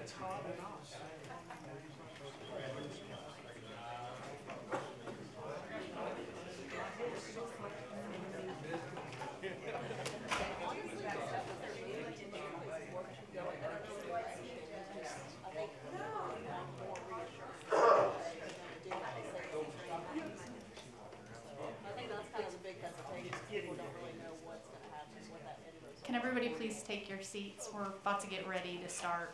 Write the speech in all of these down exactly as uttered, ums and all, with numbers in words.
It's hot enough. Can everybody please take your seats? We're about to get ready to start.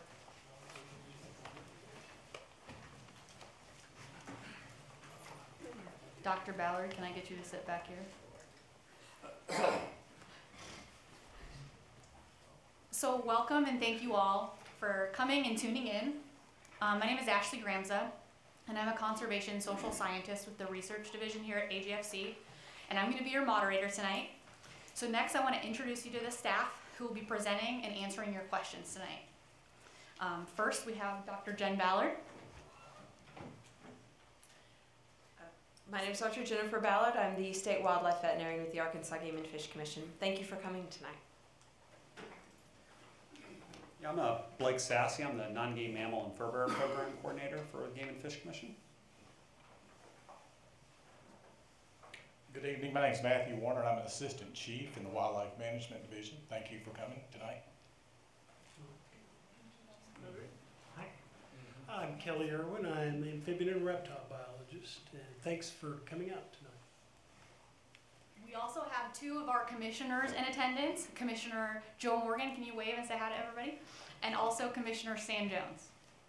Doctor Ballard, can I get you to sit back here? So welcome and thank you all for coming and tuning in. Um, my name is Ashley Gramza, and I'm a conservation social scientist with the research division here at A G F C, and I'm going to be your moderator tonight. So next I want to introduce you to the staff who will be presenting and answering your questions tonight. Um, first we have Doctor Jen Ballard. Uh, my name is Doctor Jennifer Ballard. I'm the State Wildlife Veterinarian with the Arkansas Game and Fish Commission. Thank you for coming tonight. Yeah, I'm uh, Blake Sassy. I'm the Non-Game Mammal and Fur Bearer Program Coordinator for the Game and Fish Commission. Good evening. My name is Matthew Warner, and I'm an Assistant Chief in the Wildlife Management Division. Thank you for coming tonight. Hi, I'm Kelly Irwin. I'm an amphibian and reptile biologist, and thanks for coming out tonight. We also have two of our commissioners in attendance. Commissioner Joe Morgan, can you wave and say hi to everybody? And also Commissioner Sam Jones.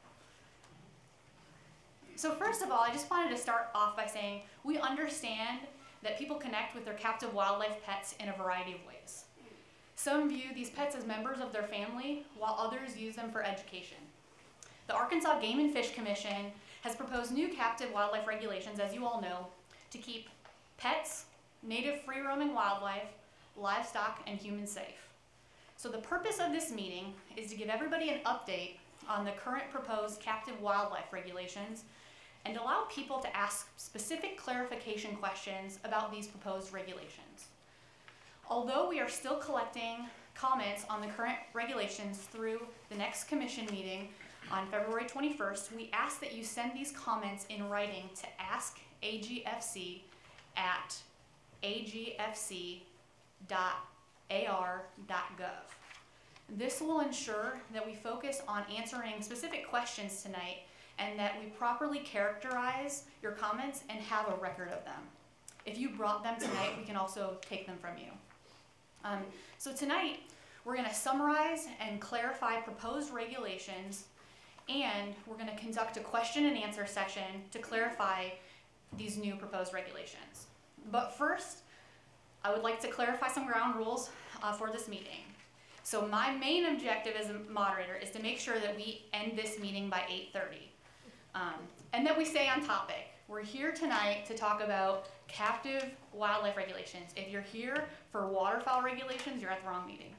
So first of all, I just wanted to start off by saying we understand that people connect with their captive wildlife pets in a variety of ways. Some view these pets as members of their family, while others use them for education. The Arkansas Game and Fish Commission has proposed new captive wildlife regulations, as you all know, to keep pets, native free-roaming wildlife, livestock, and humans safe. So the purpose of this meeting is to give everybody an update on the current proposed captive wildlife regulations and allow people to ask specific clarification questions about these proposed regulations. Although we are still collecting comments on the current regulations through the next commission meeting on February twenty-first, we ask that you send these comments in writing to ask A G F C at A G F C dot A R dot gov. This will ensure that we focus on answering specific questions tonight and that we properly characterize your comments and have a record of them. If you brought them tonight, we can also take them from you. Um, so tonight, we're going to summarize and clarify proposed regulations, and we're going to conduct a question and answer session to clarify these new proposed regulations. But first, I would like to clarify some ground rules uh, for this meeting. So my main objective as a moderator is to make sure that we end this meeting by eight thirty. Um, and that we stay on topic. We're here tonight to talk about captive wildlife regulations. If you're here for waterfowl regulations, you're at the wrong meeting.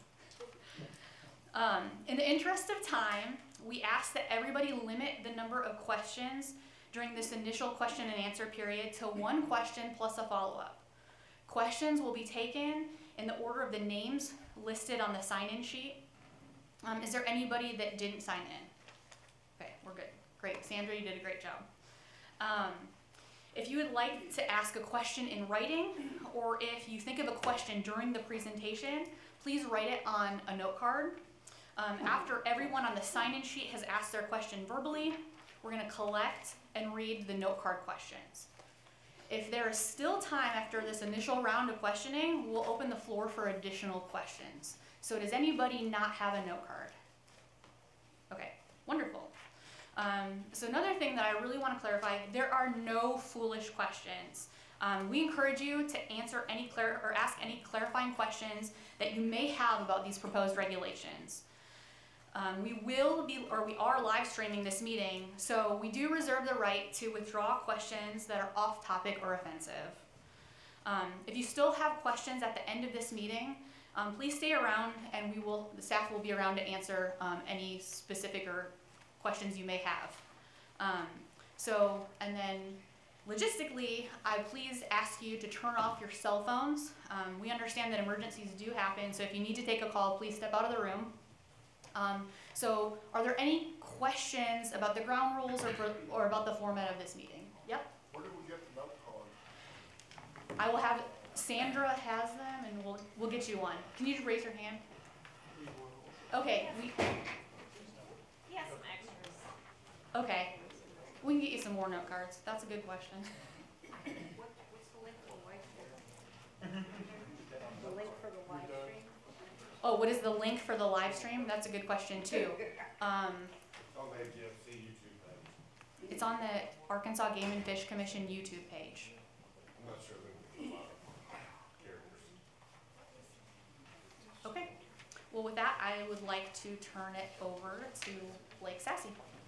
Um, in the interest of time, we ask that everybody limit the number of questions during this initial question and answer period to one question plus a follow-up. Questions will be taken in the order of the names listed on the sign-in sheet. Um, is there anybody that didn't sign in? Okay, we're good. Great, Sandra, you did a great job. Um, if you would like to ask a question in writing, or if you think of a question during the presentation, please write it on a note card. Um, after everyone on the sign-in sheet has asked their question verbally, we're going to collect and read the note card questions. If there is still time after this initial round of questioning, we'll open the floor for additional questions. So does anybody not have a note card? Okay, wonderful. Um, so another thing that I really want to clarify, there are no foolish questions. Um, we encourage you to answer any clar or ask any clarifying questions that you may have about these proposed regulations. Um, we will be, or we are live streaming this meeting, so we do reserve the right to withdraw questions that are off topic or offensive. Um, if you still have questions at the end of this meeting, um, please stay around and we will, the staff will be around to answer um, any specific or questions you may have. Um, so, and then logistically, I please ask you to turn off your cell phones. Um, we understand that emergencies do happen, so if you need to take a call, please step out of the room. Um, so, are there any questions about the ground rules or, for- or about the format of this meeting. Yep. Where did we get the note card? I will have, Sandra has them and we'll, we'll get you one. Can you just raise your hand? Okay, we, He has some extras. okay. We can get you some more note cards. That's a good question. What, what's the link for the live stream? The link for the live stream? Oh, what is the link for the live stream? That's a good question too. Um, On the A G F C YouTube page. it's on the Arkansas Game and Fish Commission YouTube page. I'm not sure that there's a lot of characters. Okay. Well, with that, I would like to turn it over to Blake Sassy.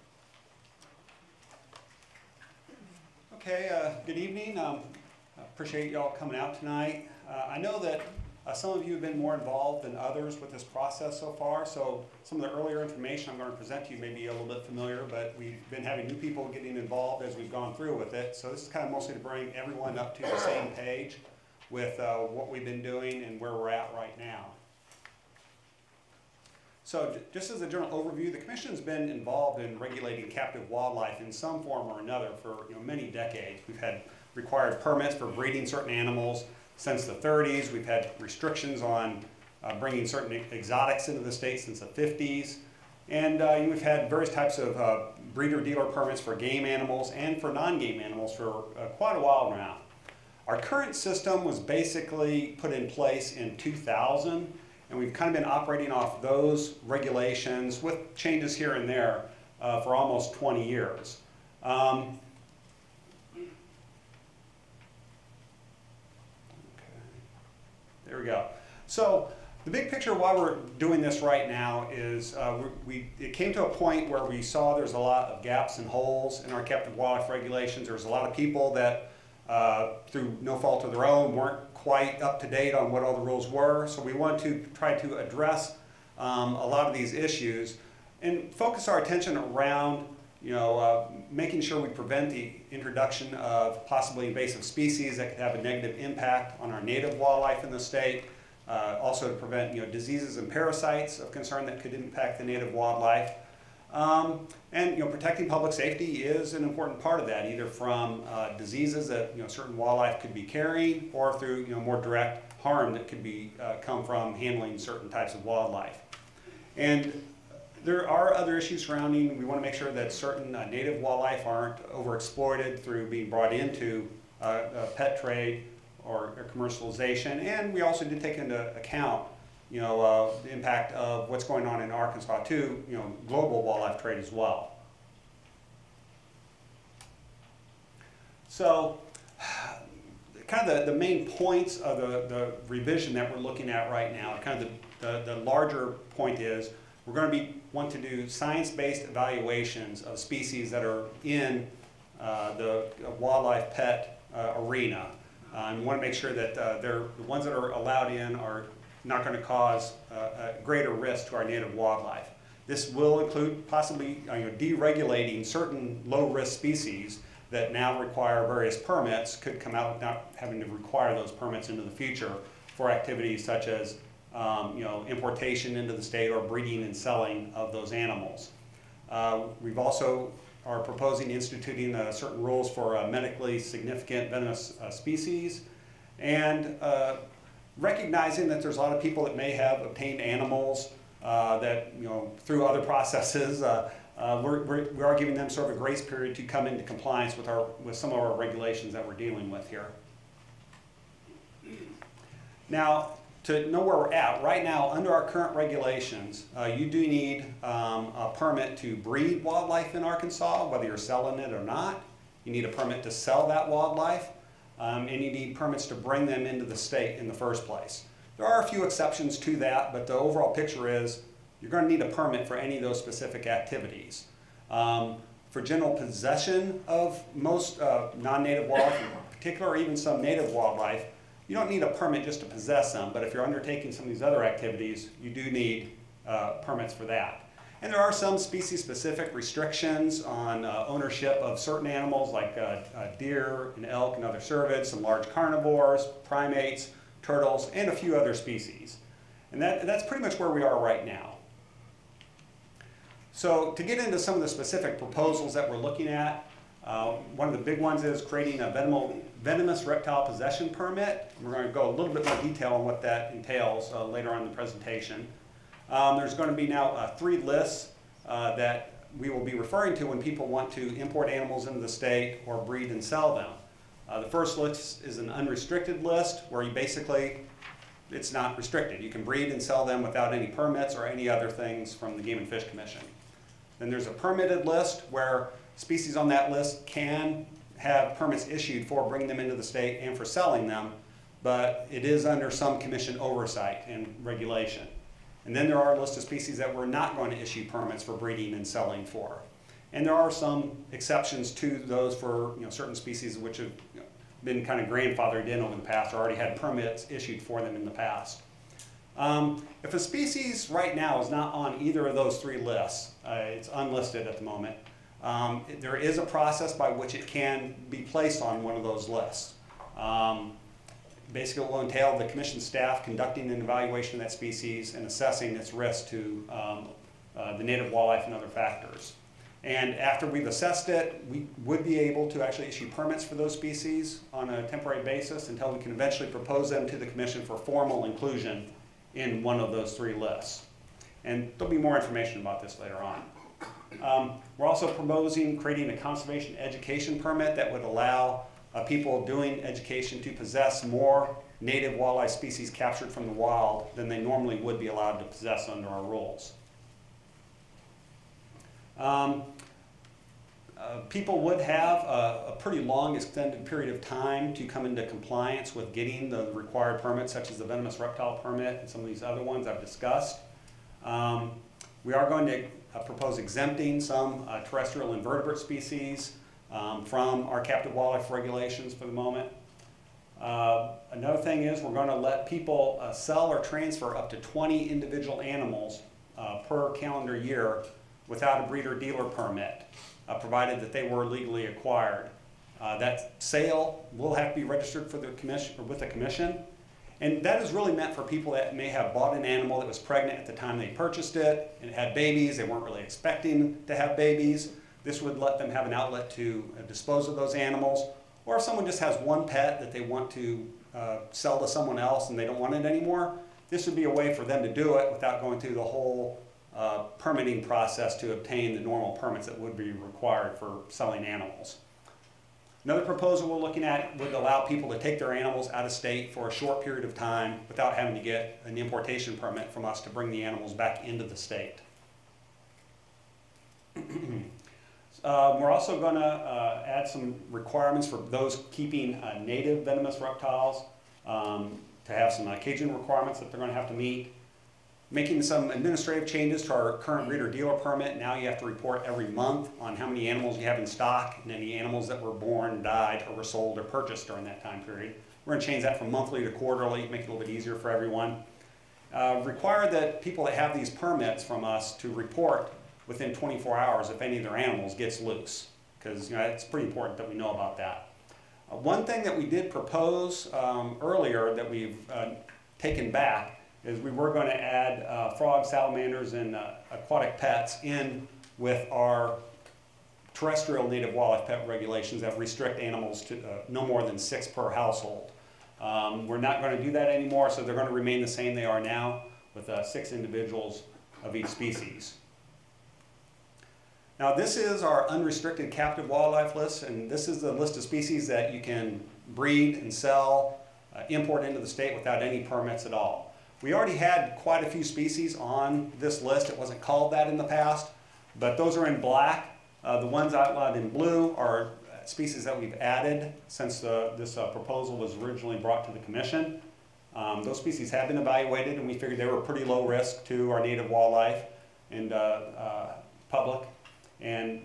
Okay, uh, good evening. Um, I appreciate y'all coming out tonight. Uh, I know that uh, some of you have been more involved than others with this process so far, so some of the earlier information I'm going to present to you may be a little bit familiar, but we've been having new people getting involved as we've gone through with it. So this is kind of mostly to bring everyone up to the same page with uh, what we've been doing and where we're at right now. So j- just as a general overview, the Commission's been involved in regulating captive wildlife in some form or another for you know, many decades. We've had required permits for breeding certain animals since the thirties. We've had restrictions on uh, bringing certain e- exotics into the state since the fifties. And uh, we've had various types of uh, breeder-dealer permits for game animals and for non-game animals for uh, quite a while now. Our current system was basically put in place in two thousand. And we've kind of been operating off those regulations with changes here and there uh, for almost twenty years. Um, okay. There we go. So the big picture of why we're doing this right now is uh, we, we, it came to a point where we saw there's a lot of gaps and holes in our captive wildlife regulations. There's a lot of people that, uh, through no fault of their own, weren't quite up to date on what all the rules were. So we wanted to try to address um, a lot of these issues and focus our attention around you know, uh, making sure we prevent the introduction of possibly invasive species that could have a negative impact on our native wildlife in the state. Uh, also to prevent you know, diseases and parasites of concern that could impact the native wildlife. Um, and you know, protecting public safety is an important part of that, either from uh, diseases that you know, certain wildlife could be carrying, or through you know, more direct harm that could be uh, come from handling certain types of wildlife. And there are other issues surrounding. We want to make sure that certain uh, native wildlife aren't overexploited through being brought into uh, uh, pet trade or, or commercialization. And we also did take into account you know, uh, the impact of what's going on in Arkansas too, you know, global wildlife trade as well. So, kind of the, the main points of the, the revision that we're looking at right now, kind of the, the, the larger point is, we're going to be, want to do science-based evaluations of species that are in uh, the wildlife pet uh, arena. Uh, and we want to make sure that uh, they're, the ones that are allowed in are not going to cause uh, a greater risk to our native wildlife. This will include possibly uh, you know, deregulating certain low-risk species that now require various permits, could come out without having to require those permits into the future for activities such as um, you know, importation into the state or breeding and selling of those animals. Uh, we've also are proposing instituting uh, certain rules for uh, medically significant venomous uh, species, and uh, recognizing that there's a lot of people that may have obtained animals uh, that, you know, through other processes, uh, uh, we're, we're, we are giving them sort of a grace period to come into compliance with, our, with some of our regulations that we're dealing with here. Now, to know where we're at, right now, under our current regulations, uh, you do need um, a permit to breed wildlife in Arkansas, whether you're selling it or not. You need a permit to sell that wildlife. Um, and you need permits to bring them into the state in the first place. There are a few exceptions to that, but the overall picture is you're going to need a permit for any of those specific activities. Um, for general possession of most uh, non-native wildlife, in particular, or even some native wildlife, you don't need a permit just to possess them, but if you're undertaking some of these other activities, you do need uh, permits for that. And there are some species-specific restrictions on uh, ownership of certain animals like uh, uh, deer and elk and other cervids, some large carnivores, primates, turtles, and a few other species. And that, that's pretty much where we are right now. So to get into some of the specific proposals that we're looking at, uh, one of the big ones is creating a venom venomous reptile possession permit. We're going to go a little bit more detail on what that entails uh, later on in the presentation. Um, there's going to be now uh, three lists uh, that we will be referring to when people want to import animals into the state or breed and sell them. Uh, the first list is an unrestricted list where you basically, it's not restricted. You can breed and sell them without any permits or any other things from the Game and Fish Commission. Then there's a permitted list where species on that list can have permits issued for bringing them into the state and for selling them, but it is under some commission oversight and regulation. And then there are a list of species that we're not going to issue permits for breeding and selling for. And there are some exceptions to those for you know, certain species which have you know, been kind of grandfathered in over the past or already had permits issued for them in the past. Um, if a species right now is not on either of those three lists, uh, it's unlisted at the moment, um, there is a process by which it can be placed on one of those lists. Um, basically it will entail the commission staff conducting an evaluation of that species and assessing its risk to um, uh, the native wildlife and other factors. And after we've assessed it, we would be able to actually issue permits for those species on a temporary basis until we can eventually propose them to the commission for formal inclusion in one of those three lists. And there'll be more information about this later on. Um, we're also proposing creating a conservation education permit that would allow uh, people doing education to possess more native wildlife species captured from the wild than they normally would be allowed to possess under our rules. Um, uh, people would have a, a pretty long extended period of time to come into compliance with getting the required permits, such as the venomous reptile permit and some of these other ones I've discussed. Um, we are going to uh, propose exempting some uh, terrestrial invertebrate species um, from our captive wildlife regulations for the moment. Uh, another thing is we're going to let people uh, sell or transfer up to twenty individual animals uh, per calendar year without a breeder-dealer permit, uh, provided that they were legally acquired. Uh, that sale will have to be registered for the commission, or with the commission, and that is really meant for people that may have bought an animal that was pregnant at the time they purchased it, and it had babies, they weren't really expecting to have babies. This would let them have an outlet to uh, dispose of those animals, or if someone just has one pet that they want to uh, sell to someone else and they don't want it anymore, this would be a way for them to do it without going through the whole Uh, permitting process to obtain the normal permits that would be required for selling animals. Another proposal we're looking at would allow people to take their animals out of state for a short period of time without having to get an importation permit from us to bring the animals back into the state. uh, we're also going to uh, add some requirements for those keeping uh, native venomous reptiles um, to have some uh, caging requirements that they're going to have to meet. Making some administrative changes to our current breeder-dealer permit. Now you have to report every month on how many animals you have in stock and any animals that were born, died, or were sold or purchased during that time period. We're going to change that from monthly to quarterly, make it a little bit easier for everyone. Uh, require that people that have these permits from us to report within twenty-four hours if any of their animals gets loose, because you know, it's pretty important that we know about that. Uh, one thing that we did propose um, earlier that we've uh, taken back is we were going to add uh, frogs, salamanders, and uh, aquatic pets in with our terrestrial native wildlife pet regulations that restrict animals to uh, no more than six per household. Um, we're not going to do that anymore, so they're going to remain the same they are now with uh, six individuals of each species. Now this is our unrestricted captive wildlife list, and this is the list of species that you can breed and sell, uh, import into the state without any permits at all. We already had quite a few species on this list. It wasn't called that in the past, but those are in black. Uh, the ones outlined in blue are species that we've added since uh, this uh, proposal was originally brought to the commission. Um, those species have been evaluated, and we figured they were pretty low risk to our native wildlife and uh, uh, public. And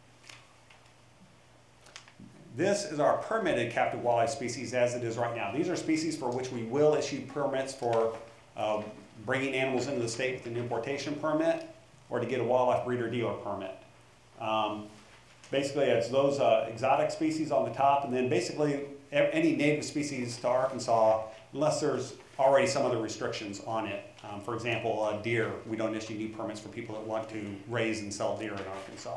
this is our permitted captive wildlife species as it is right now. These are species for which we will issue permits for Uh, bringing animals into the state with an importation permit or to get a wildlife breeder-dealer permit. Um, basically, it's those uh, exotic species on the top, and then basically any native species to Arkansas, unless there's already some other restrictions on it. Um, for example, uh, deer, we don't issue new permits for people that want to raise and sell deer in Arkansas.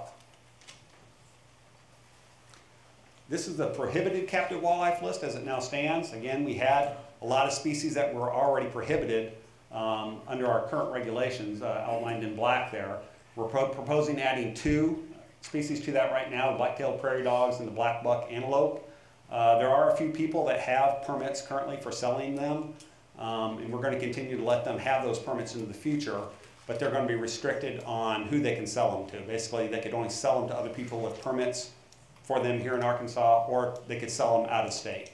This is the prohibited captive wildlife list as it now stands. Again, we had a lot of species that were already prohibited um, under our current regulations uh, outlined in black there. We're pro proposing adding two species to that right now, the black-tailed prairie dogs and the black buck antelope. Uh, there are a few people that have permits currently for selling them, um, and we're going to continue to let them have those permits into the future, but they're going to be restricted on who they can sell them to. Basically, they could only sell them to other people with permits for them here in Arkansas, or they could sell them out of state.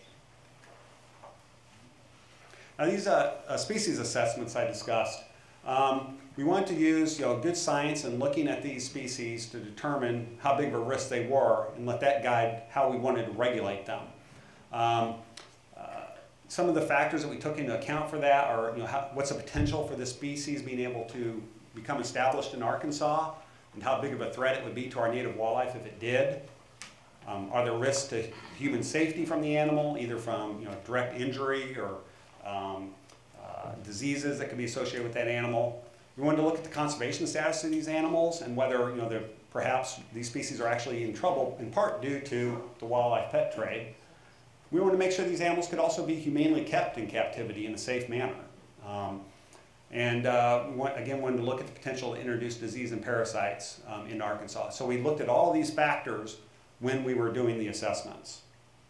Now these uh, uh, species assessments I discussed, um, we wanted to use you know, good science in looking at these species to determine how big of a risk they were and let that guide how we wanted to regulate them. Um, uh, some of the factors that we took into account for that are you know, how, what's the potential for this species being able to become established in Arkansas, and how big of a threat it would be to our native wildlife if it did. Um, are there risks to human safety from the animal, either from you know, direct injury or um, uh, diseases that could be associated with that animal? We wanted to look at the conservation status of these animals and whether you know, perhaps these species are actually in trouble, in part due to the wildlife pet trade. We wanted to make sure these animals could also be humanely kept in captivity in a safe manner. Um, and uh, we want, again wanted to look at the potential to introduce disease and parasites um, in Arkansas. So we looked at all these factors when we were doing the assessments.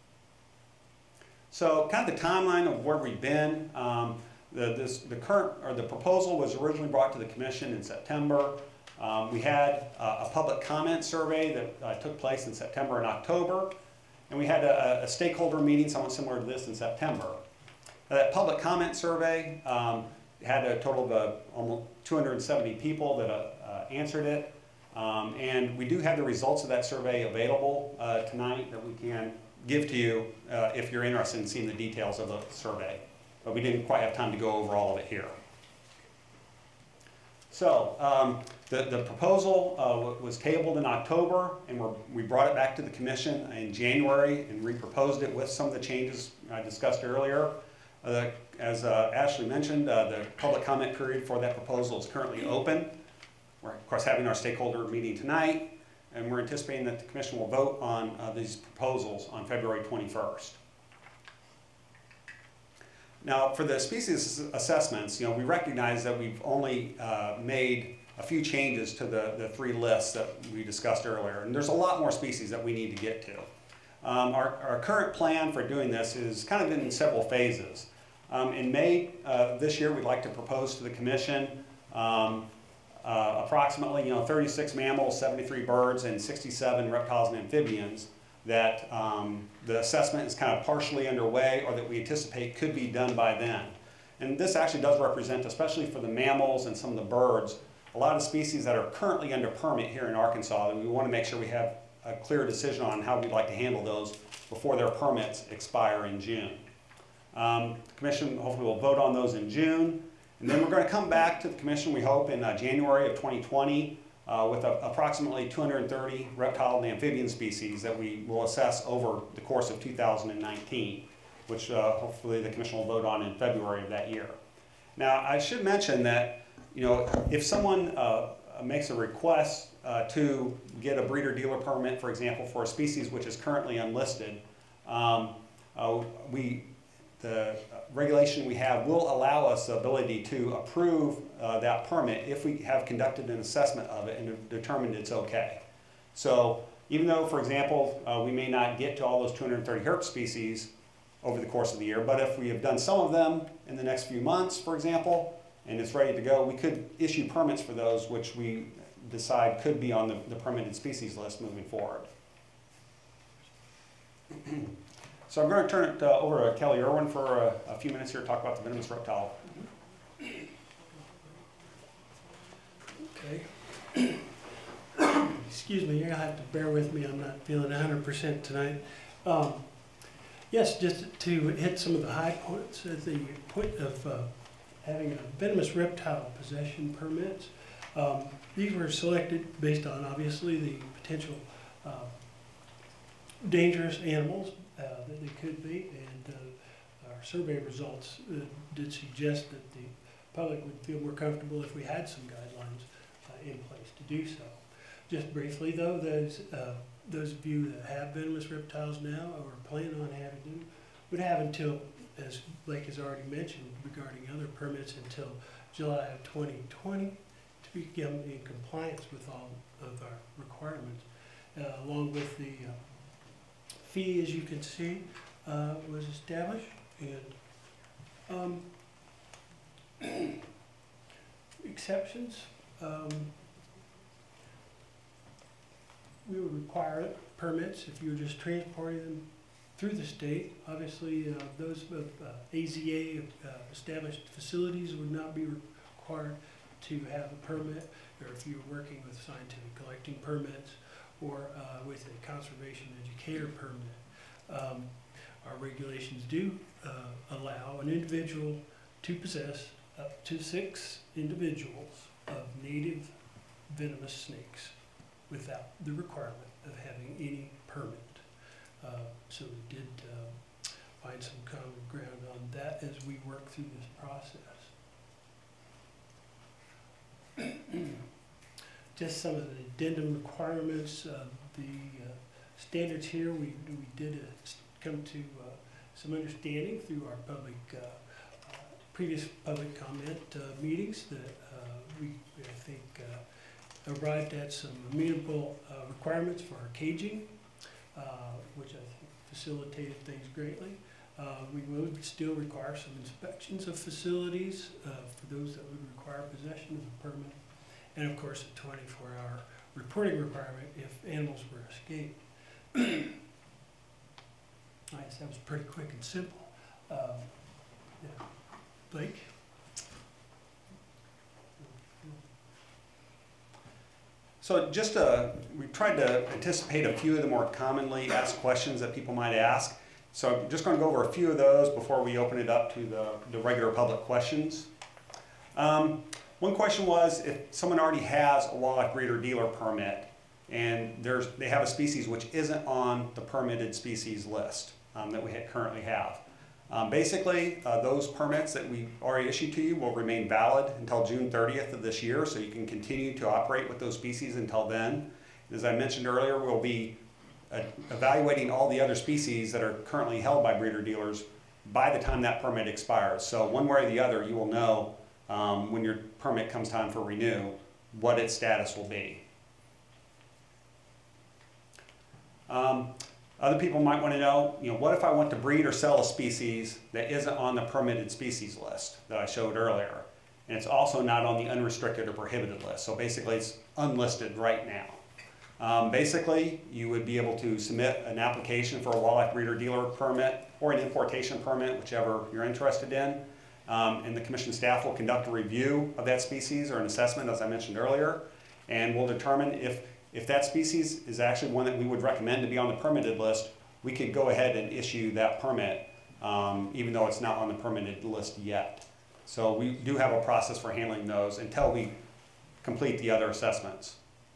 So kind of the timeline of where we've been. Um, the, this, the current, or the proposal was originally brought to the commission in September. Um, we had uh, a public comment survey that uh, took place in September and October. And we had a, a stakeholder meeting, somewhat similar to this, in September. Now, that public comment survey um, had a total of uh, almost two hundred seventy people that uh, uh, answered it. Um, and we do have the results of that survey available uh, tonight that we can give to you uh, if you're interested in seeing the details of the survey. But we didn't quite have time to go over all of it here. So um, the, the proposal uh, was tabled in October, and we're, we brought it back to the commission in January and re-proposed it with some of the changes I discussed earlier. Uh, as uh, Ashley mentioned, uh, the public comment period for that proposal is currently open. We're, of course, having our stakeholder meeting tonight, and we're anticipating that the commission will vote on uh, these proposals on February twenty-first. Now, for the species assessments, you know, we recognize that we've only uh, made a few changes to the, the three lists that we discussed earlier, and there's a lot more species that we need to get to. Um, our, our current plan for doing this is kind of in several phases. Um, in May uh, this year, we'd like to propose to the commission um, Uh, approximately, you know, thirty-six mammals, seventy-three birds, and sixty-seven reptiles and amphibians that um, the assessment is kind of partially underway, or that we anticipate could be done by then. And this actually does represent, especially for the mammals and some of the birds, a lot of species that are currently under permit here in Arkansas, and we want to make sure we have a clear decision on how we'd like to handle those before their permits expire in June. Um, the commission hopefully will vote on those in June. And then we're going to come back to the commission, we hope, in uh, January of twenty twenty uh, with a, approximately two hundred thirty reptile and amphibian species that we will assess over the course of two thousand nineteen, which uh, hopefully the commission will vote on in February of that year. Now, I should mention that, you know, if someone uh, makes a request uh, to get a breeder dealer permit, for example, for a species which is currently unlisted, um, uh, we the regulation we have will allow us the ability to approve uh, that permit if we have conducted an assessment of it and determined it's okay. So even though, for example, uh, we may not get to all those two hundred thirty herp species over the course of the year, but if we have done some of them in the next few months, for example, and it's ready to go, we could issue permits for those which we decide could be on the, the permitted species list moving forward. So I'm going to turn it uh, over to Kelly Irwin for a, a few minutes here to talk about the venomous reptile. Okay. Excuse me, you're going to have to bear with me. I'm not feeling one hundred percent tonight. Um, yes, just to hit some of the high points, at the point of uh, having a venomous reptile possession permits. Um, these were selected based on, obviously, the potential uh, dangerous animals Uh, that they could be, and uh, uh, our survey results uh, did suggest that the public would feel more comfortable if we had some guidelines uh, in place to do so. Just briefly though, those, uh, those of you that have venomous reptiles now or plan on having them would have until, as Blake has already mentioned regarding other permits, until July of twenty twenty to become in compliance with all of our requirements. Uh, along with the uh, fee, as you can see, uh, was established, and um, exceptions. Um, we would require permits if you were just transporting them through the state. Obviously, uh, those of uh, A Z A uh, established facilities would not be required to have a permit, or if you were working with scientific collecting permits or uh, with a conservation educator permit. Um, our regulations do uh, allow an individual to possess up to six individuals of native venomous snakes without the requirement of having any permit. Uh, so we did uh, find some common ground on that as we work through this process. Just some of the addendum requirements, uh, the uh, standards here, we, we did uh, come to uh, some understanding through our public, uh, uh, previous public comment uh, meetings that uh, we, I think, uh, arrived at some amenable uh, requirements for our caging, uh, which I think facilitated things greatly. Uh, we would still require some inspections of facilities uh, for those that would require possession of a permit. And of course, a twenty-four hour reporting requirement if animals were escaped. Nice, that was pretty quick and simple. Um, yeah. Blake? So just uh, we tried to anticipate a few of the more commonly asked questions that people might ask. So I'm just going to go over a few of those before we open it up to the, the regular public questions. Um, one question was if someone already has a wildlife breeder dealer permit and there's, they have a species which isn't on the permitted species list um, that we ha currently have. Um, basically, uh, those permits that we already issued to you will remain valid until June thirtieth of this year, so you can continue to operate with those species until then. As I mentioned earlier, we'll be uh, evaluating all the other species that are currently held by breeder dealers by the time that permit expires. So one way or the other, you will know um, when your permit comes time for renew what its status will be. Um, Other people might want to know, you know, what if I want to breed or sell a species that isn't on the permitted species list that I showed earlier? And it's also not on the unrestricted or prohibited list. So basically it's unlisted right now. Um, basically, you would be able to submit an application for a wildlife breeder dealer permit or an importation permit, whichever you're interested in. Um, and the commission staff will conduct a review of that species or an assessment, as I mentioned earlier, and we'll determine if If that species is actually one that we would recommend to be on the permitted list, we could go ahead and issue that permit, um, even though it's not on the permitted list yet. So we do have a process for handling those until we complete the other assessments.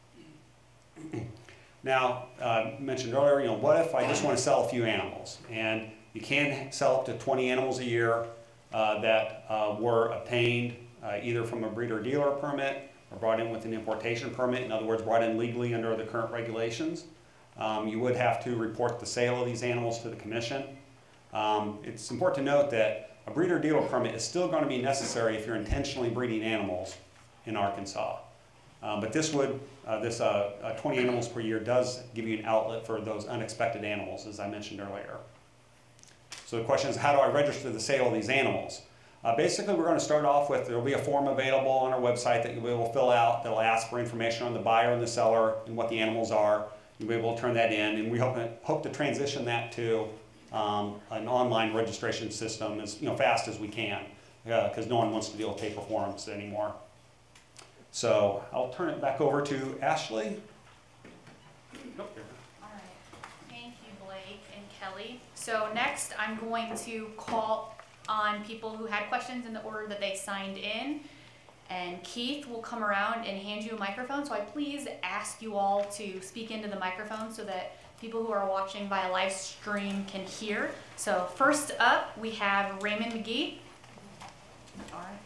Now, uh, mentioned earlier, you know, what if I just want to sell a few animals? And you can sell up to twenty animals a year uh, that uh, were obtained uh, either from a breeder dealer permit or brought in with an importation permit, in other words, brought in legally under the current regulations. Um, you would have to report the sale of these animals to the commission. Um, it's important to note that a breeder dealer permit is still going to be necessary if you're intentionally breeding animals in Arkansas. Um, but this would, uh, this uh, uh, twenty animals per year does give you an outlet for those unexpected animals, as I mentioned earlier. So the question is, how do I register the sale of these animals? Uh, basically, we're going to start off with, there will be a form available on our website that you will fill out that will ask for information on the buyer and the seller and what the animals are. You'll be able to turn that in, and we hope, hope to transition that to um, an online registration system as you know, fast as we can, because uh, no one wants to deal with paper forms anymore. So I'll turn it back over to Ashley. All right. Thank you, Blake and Kelly. So next, I'm going to call on people who had questions in the order that they signed in. And Keith will come around and hand you a microphone. So I please ask you all to speak into the microphone so that people who are watching via live stream can hear. So first up, we have Raymond McGee. All right.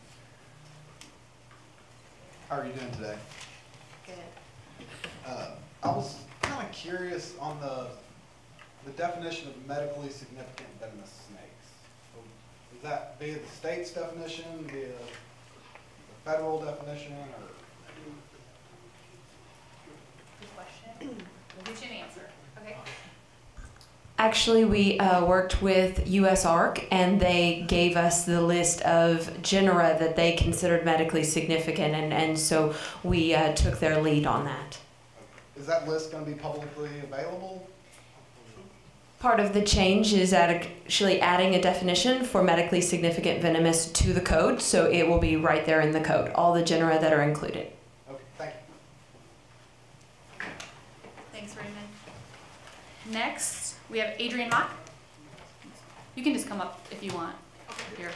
How are you doing today? Good. Uh, I was kind of curious on the the definition of medically significant venomous snakes. Is that via the state's definition, via the federal definition, or? Good question. We'll get you an answer. Okay. Actually, we uh, worked with U S A R C, and they gave us the list of genera that they considered medically significant, and, and so we uh, took their lead on that. Is that list going to be publicly available? Part of the change is at actually adding a definition for medically significant venomous to the code, so it will be right there in the code, all the genera that are included. Okay, thank you. Thanks, Raymond. Next, we have Adrian Mock. You can just come up if you want. Here.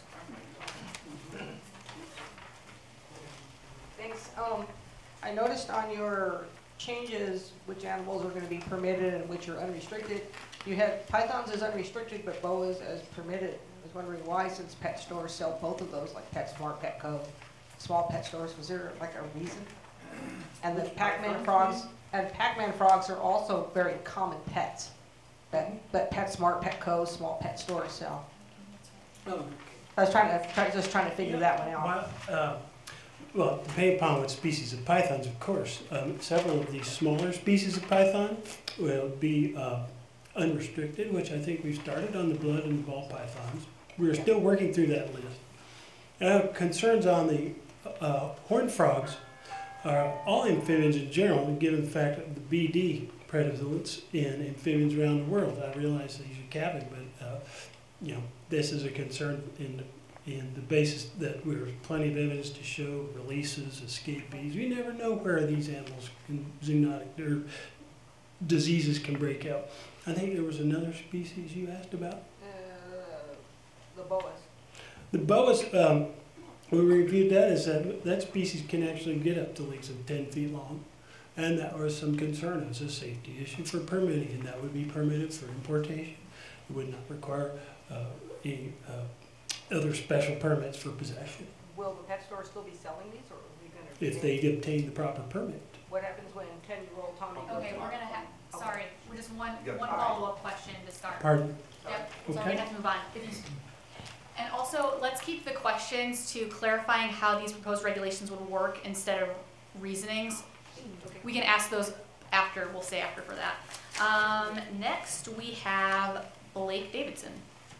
Thanks. Um, I noticed on your changes which animals are going to be permitted and which are unrestricted. You had pythons as unrestricted, but boas as permitted. I was wondering why, since pet stores sell both of those, like PetSmart, Petco, small pet stores. Was there like a reason? And the Pac-Man frogs and Pac-Man frogs are also very common pets. But but PetSmart, Petco, small pet stores sell. Oh, I was trying to try, just trying to figure that one out. Well, uh, well, depending upon what species of pythons, of course. Um, several of these smaller species of python will be uh, unrestricted, which I think we've started on the blood and the ball pythons. We're still working through that list. Uh, concerns on the uh, horned frogs are all amphibians in general, given the fact of the B D prevalence in amphibians around the world. I realize these are calving, but uh, you know, this is a concern in the And the basis that there's plenty of evidence to show releases, escapees. We never know where these animals can zoonotic or diseases can break out. I think there was another species you asked about. Uh, the boas. The boas, um, we reviewed that, is that that species can actually get up to lengths of ten feet long. And that was some concern. It was a safety issue for permitting, and that would be permitted for importation. It would not require uh, any uh, other special permits for possession Will the pet store still be selling these, or are we gonna? if they obtain the proper permit. What happens when ten-year-old Tommy goes? Okay, to- we're gonna have, Okay. sorry, we're just one, You got one five. follow-up question to start. Pardon? Yep, so we're Okay. gonna have to move on. If you- And also, let's keep the questions to clarifying how these proposed regulations would work instead of reasonings. Okay. We can ask those after, we'll say after for that. Um, next, we have Blake Davidson.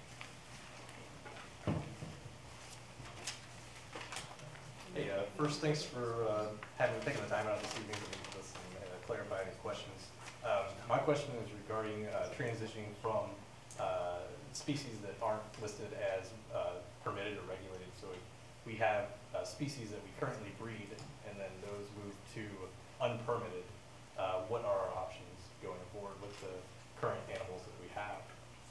Hey, uh, first, thanks for uh, having taken the time out this evening to listen and uh, clarify any questions. Um, my question is regarding uh, transitioning from uh, species that aren't listed as uh, permitted or regulated. So if we have uh, species that we currently breed and then those move to unpermitted, uh, what are our options going forward with the current animals that we have?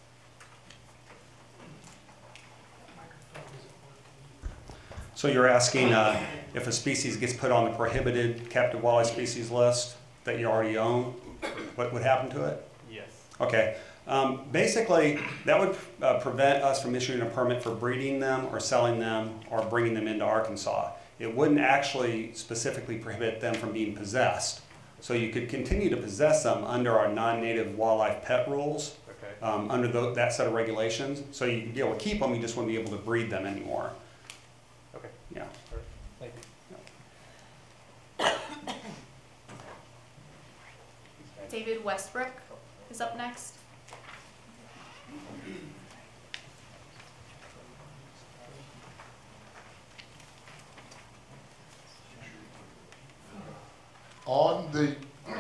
So you're asking uh, if a species gets put on the prohibited captive wildlife species list that you already own, what would happen to it? Yes. Okay. Um, basically, that would uh, prevent us from issuing a permit for breeding them or selling them or bringing them into Arkansas. It wouldn't actually specifically prohibit them from being possessed. So you could continue to possess them under our non-native wildlife pet rules, Okay. um, under the, that set of regulations. So you'd be able to keep them, you just wouldn't be able to breed them anymore. Okay. Yeah. All right. Thank you. David Westbrook is up next. On the,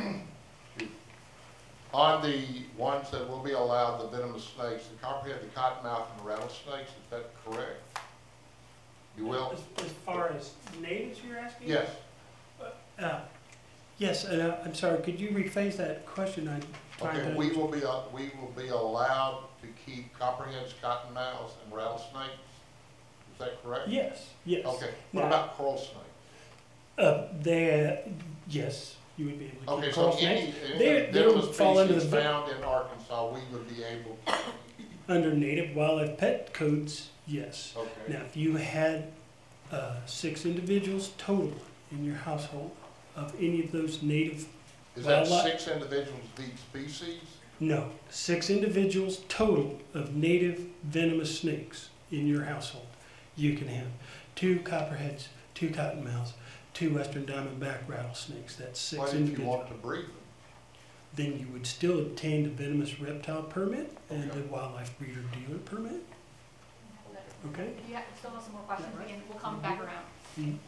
on the ones that will be allowed, the venomous snakes, the copperhead, the cottonmouth, and the rattlesnakes, is that correct? You will? As, as far as natives you're asking? Yes. Uh, yes, and uh, I'm sorry, could you rephrase that question? I'm trying Okay, to. we will be, uh, we will be allowed to keep copperheads, cottonmouths, and rattlesnakes? Is that correct? Yes, yes. Okay, what Now- about coral snakes? Uh, they, uh, yes, you would be able to Okay, keep so coral any, snakes. any They, they would venomous fall under species the, found in Arkansas, we would be able, under native wildlife pet codes, yes. okay. Now, if you had uh, six individuals total in your household of any of those native, Is that wildlife- six individuals of each species? no, six individuals total of native venomous snakes in your household, you can have two copperheads, two cottonmouths, two western diamondback rattlesnakes. That's six Why did you individuals. want to breed them? Then you would still obtain the venomous reptile permit and Okay. the wildlife breeder dealer permit. Okay? If you have, still have some more questions, we can, we'll come back around. Mhm.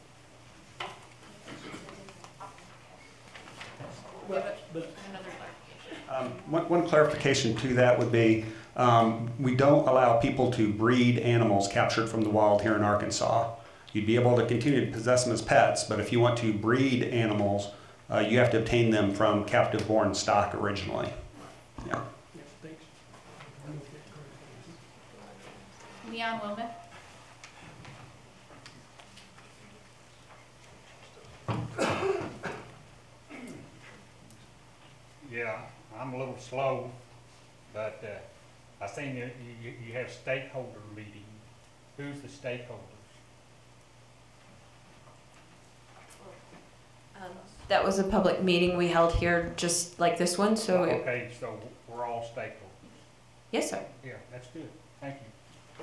We have a- But another clarification. Um, One one clarification to that would be, um, we don't allow people to breed animals captured from the wild here in Arkansas. You'd be able to continue to possess them as pets, but if you want to breed animals, uh, you have to obtain them from captive-born stock originally. Yeah. yeah, thanks. Leon Wilman. Yeah, I'm a little slow, but uh, I seen you, you, you have stakeholder meeting. Who's the stakeholders? Um, That was a public meeting we held here, just like this one, so, it- Okay, so we're all stakeholders. yes, sir. Yeah, that's good. Thank you.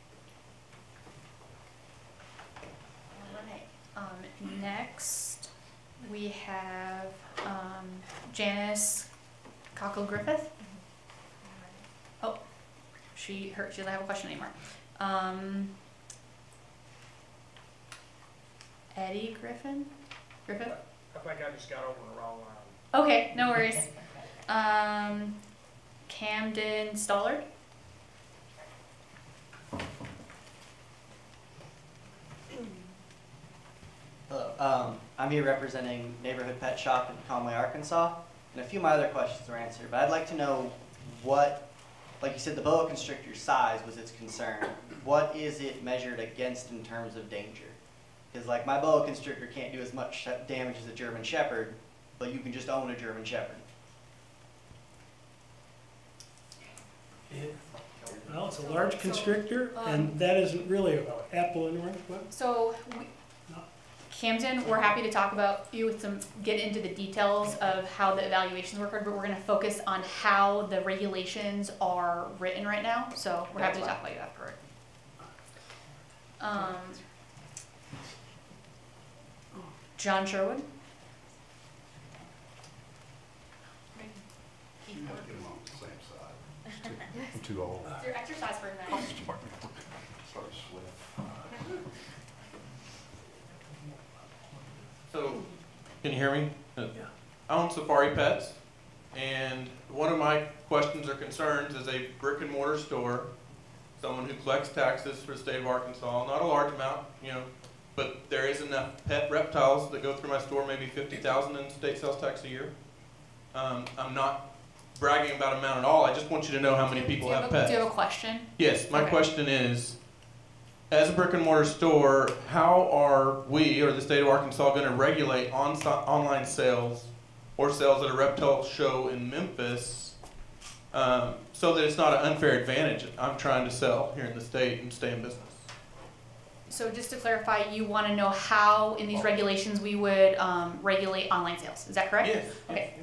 Renee. Um, next, we have, um, Janice Cockle Griffith. Oh, she, her, she doesn't have a question anymore. Um, Eddie Griffin? Griffith? I think I just got over the wrong line. Okay, no worries. Um, Camden Stollard? Hello, um, I'm here representing Neighborhood Pet Shop in Conway, Arkansas, and a few of my other questions were answered, but I'd like to know what, like you said, the boa constrictor size was its concern. What is it measured against in terms of danger? Because like my boa constrictor can't do as much damage as a German Shepherd, but you can just own a German Shepherd. Yeah. Well, it's a large So, constrictor, um, and that isn't really an apple and orange. What? So, we, Camden, we're happy to talk about you with some, get into the details of how the evaluations work, but we're gonna focus on how the regulations are written right now, so we're happy to talk about you afterward. Um, John Sherwood? I'm too old. It's your exercise for tonight. So, can you hear me? Yeah. I own Safari Pets, and one of my questions or concerns is a brick and mortar store, someone who collects taxes for the state of Arkansas, not a large amount, you know, but there is enough pet reptiles that go through my store, maybe fifty thousand in state sales tax a year. Um, I'm not bragging about amount at all, I just want you to know how many people Do you have a- pets. Do you have a question? Yes, my Okay. question is, as a brick and mortar store, how are we, or the state of Arkansas, going to regulate on online sales or sales at a reptile show in Memphis um, so that it's not an unfair advantage I'm trying to sell here in the state and stay in business? So just to clarify, you wanna know how in these regulations we would, um, regulate online sales, is that correct? Yes. Okay.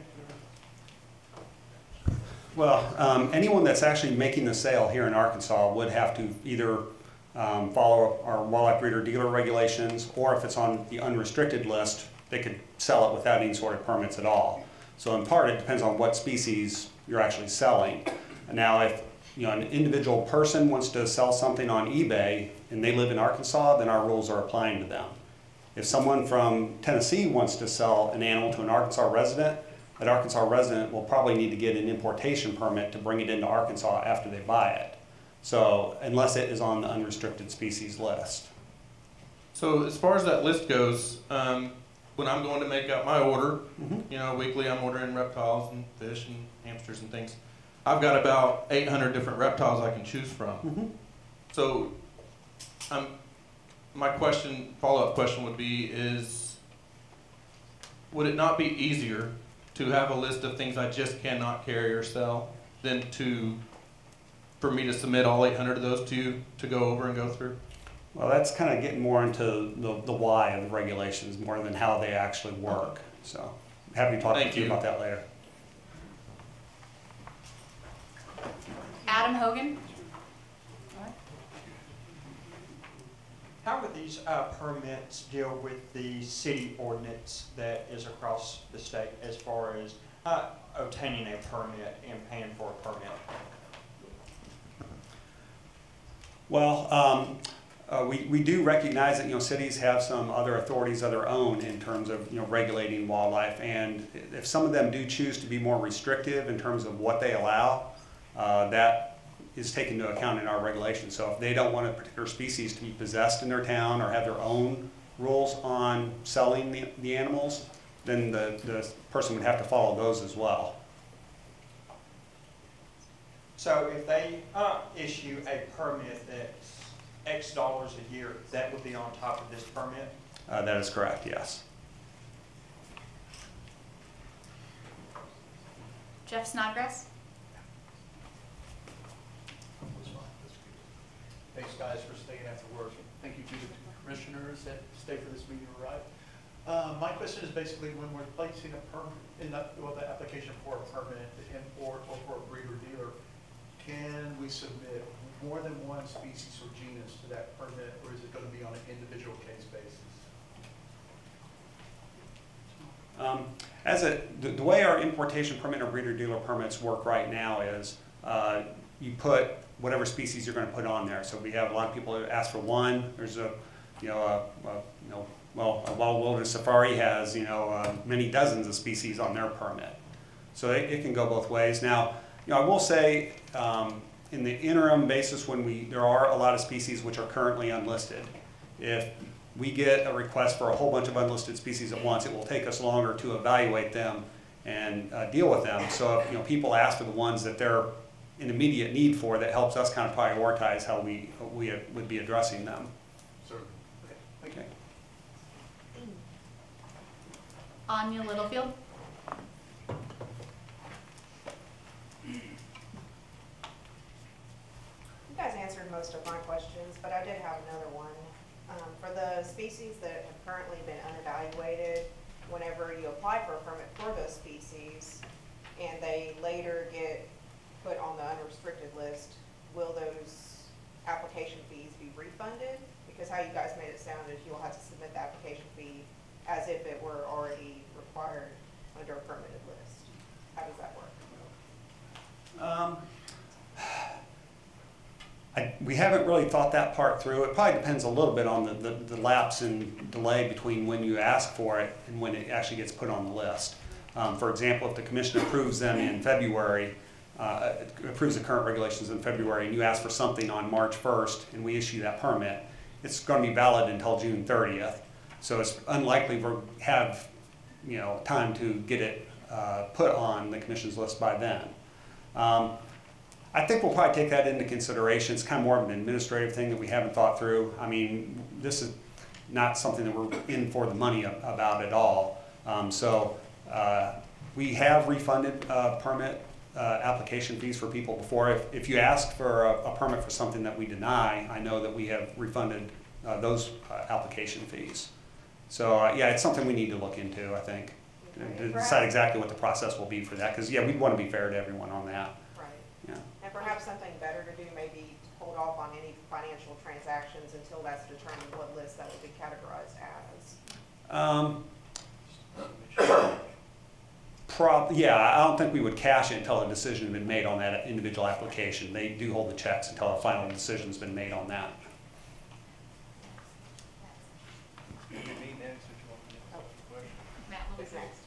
Well, um, anyone that's actually making the sale here in Arkansas would have to either um, follow our wildlife breeder dealer regulations, or if it's on the unrestricted list, they could sell it without any sort of permits at all. So in part, it depends on what species you're actually selling. Now, if you know an individual person wants to sell something on eBay and they live in Arkansas, then our rules are applying to them. If someone from Tennessee wants to sell an animal to an Arkansas resident, that Arkansas resident will probably need to get an importation permit to bring it into Arkansas after they buy it. So unless it is on the unrestricted species list. So as far as that list goes, um, when I'm going to make out my order, Mhm. you know, weekly I'm ordering reptiles and fish and hamsters and things. I've got about eight hundred different reptiles I can choose from. Mhm. So, um, my question, follow-up question would be is, would it not be easier to have a list of things I just cannot carry or sell than to, for me to submit all eight hundred of those to you to go over and go through? Well, that's kind of getting more into the, the why of the regulations more than how they actually work. So happy to talk Thank to you you. about that later. Adam Hogan? How would these uh, permits deal with the city ordinance that is across the state as far as uh, obtaining a permit and paying for a permit? Well, um, uh, we, we do recognize that, you know, cities have some other authorities of their own in terms of, you know, regulating wildlife. And if some of them do choose to be more restrictive in terms of what they allow, uh, that is taken into account in our regulations. So if they don't want a particular species to be possessed in their town or have their own rules on selling the, the animals, then the, the person would have to follow those as well. So if they uh, issue a permit that's X dollars a year, that would be on top of this permit? Uh, that is correct, yes. Jeff Snodgrass? Thanks, guys, for staying after work. Thank you to the commissioners that stayed for this meeting to arrive. Uh, my question is basically when we're placing a permit, in the, well, the application for a permit and or, or for a breeder dealer, can we submit more than one species or genus to that permit, or is it going to be on an individual case basis? Um, as a, the, the way our importation permit or breeder dealer permits work right now is uh, you put whatever species you're going to put on there. So we have a lot of people that ask for one. There's a, you know, a, a you know, well, a Wild Wilderness Safari has, you know, uh, many dozens of species on their permit. So it, it can go both ways. Now, you know, I will say, um, in the interim basis, when we there are a lot of species which are currently unlisted, if we get a request for a whole bunch of unlisted species at once, it will take us longer to evaluate them and uh, deal with them. So if, you know, people ask for the ones that they're in immediate need for, that helps us kind of prioritize how we we would be addressing them. Sure. Okay. Thank you. Anya Littlefield? You guys answered most of my questions, but I did have another one. Um, for the species that have currently been unevaluated, whenever you apply for a permit for those species and they later get put on the unrestricted list, will those application fees be refunded? Because how you guys made it sound is you'll have to submit the application fee as if it were already required under a permitted list. How does that work? Um, I, we haven't really thought that part through. It probably depends a little bit on the, the, the lapse and delay between when you ask for it and when it actually gets put on the list. Um, for example, if the commission approves them in February, uh, approves the current regulations in February, and you ask for something on March first and we issue that permit, it's going to be valid until June thirtieth. So it's unlikely we'll have, you know, time to get it uh, put on the commission's list by then. Um, I think we'll probably take that into consideration. It's kind of more of an administrative thing that we haven't thought through. I mean, this is not something that we're in for the money about at all. Um, so uh, we have refunded uh, permit uh, application fees for people before. If, if you ask for a, a permit for something that we deny, I know that we have refunded uh, those uh, application fees. So uh, yeah, it's something we need to look into, I think, to decide exactly what the process will be for that. Because yeah, we'd want to be fair to everyone on that. Right. Yeah. And perhaps something better to do, maybe hold off on any financial transactions until that's determined what list that would be categorized as. Um, prob yeah, I don't think we would cash it until a decision had been made on that individual application. They do hold the checks until a final decision's been made on that. Matt Lewis next.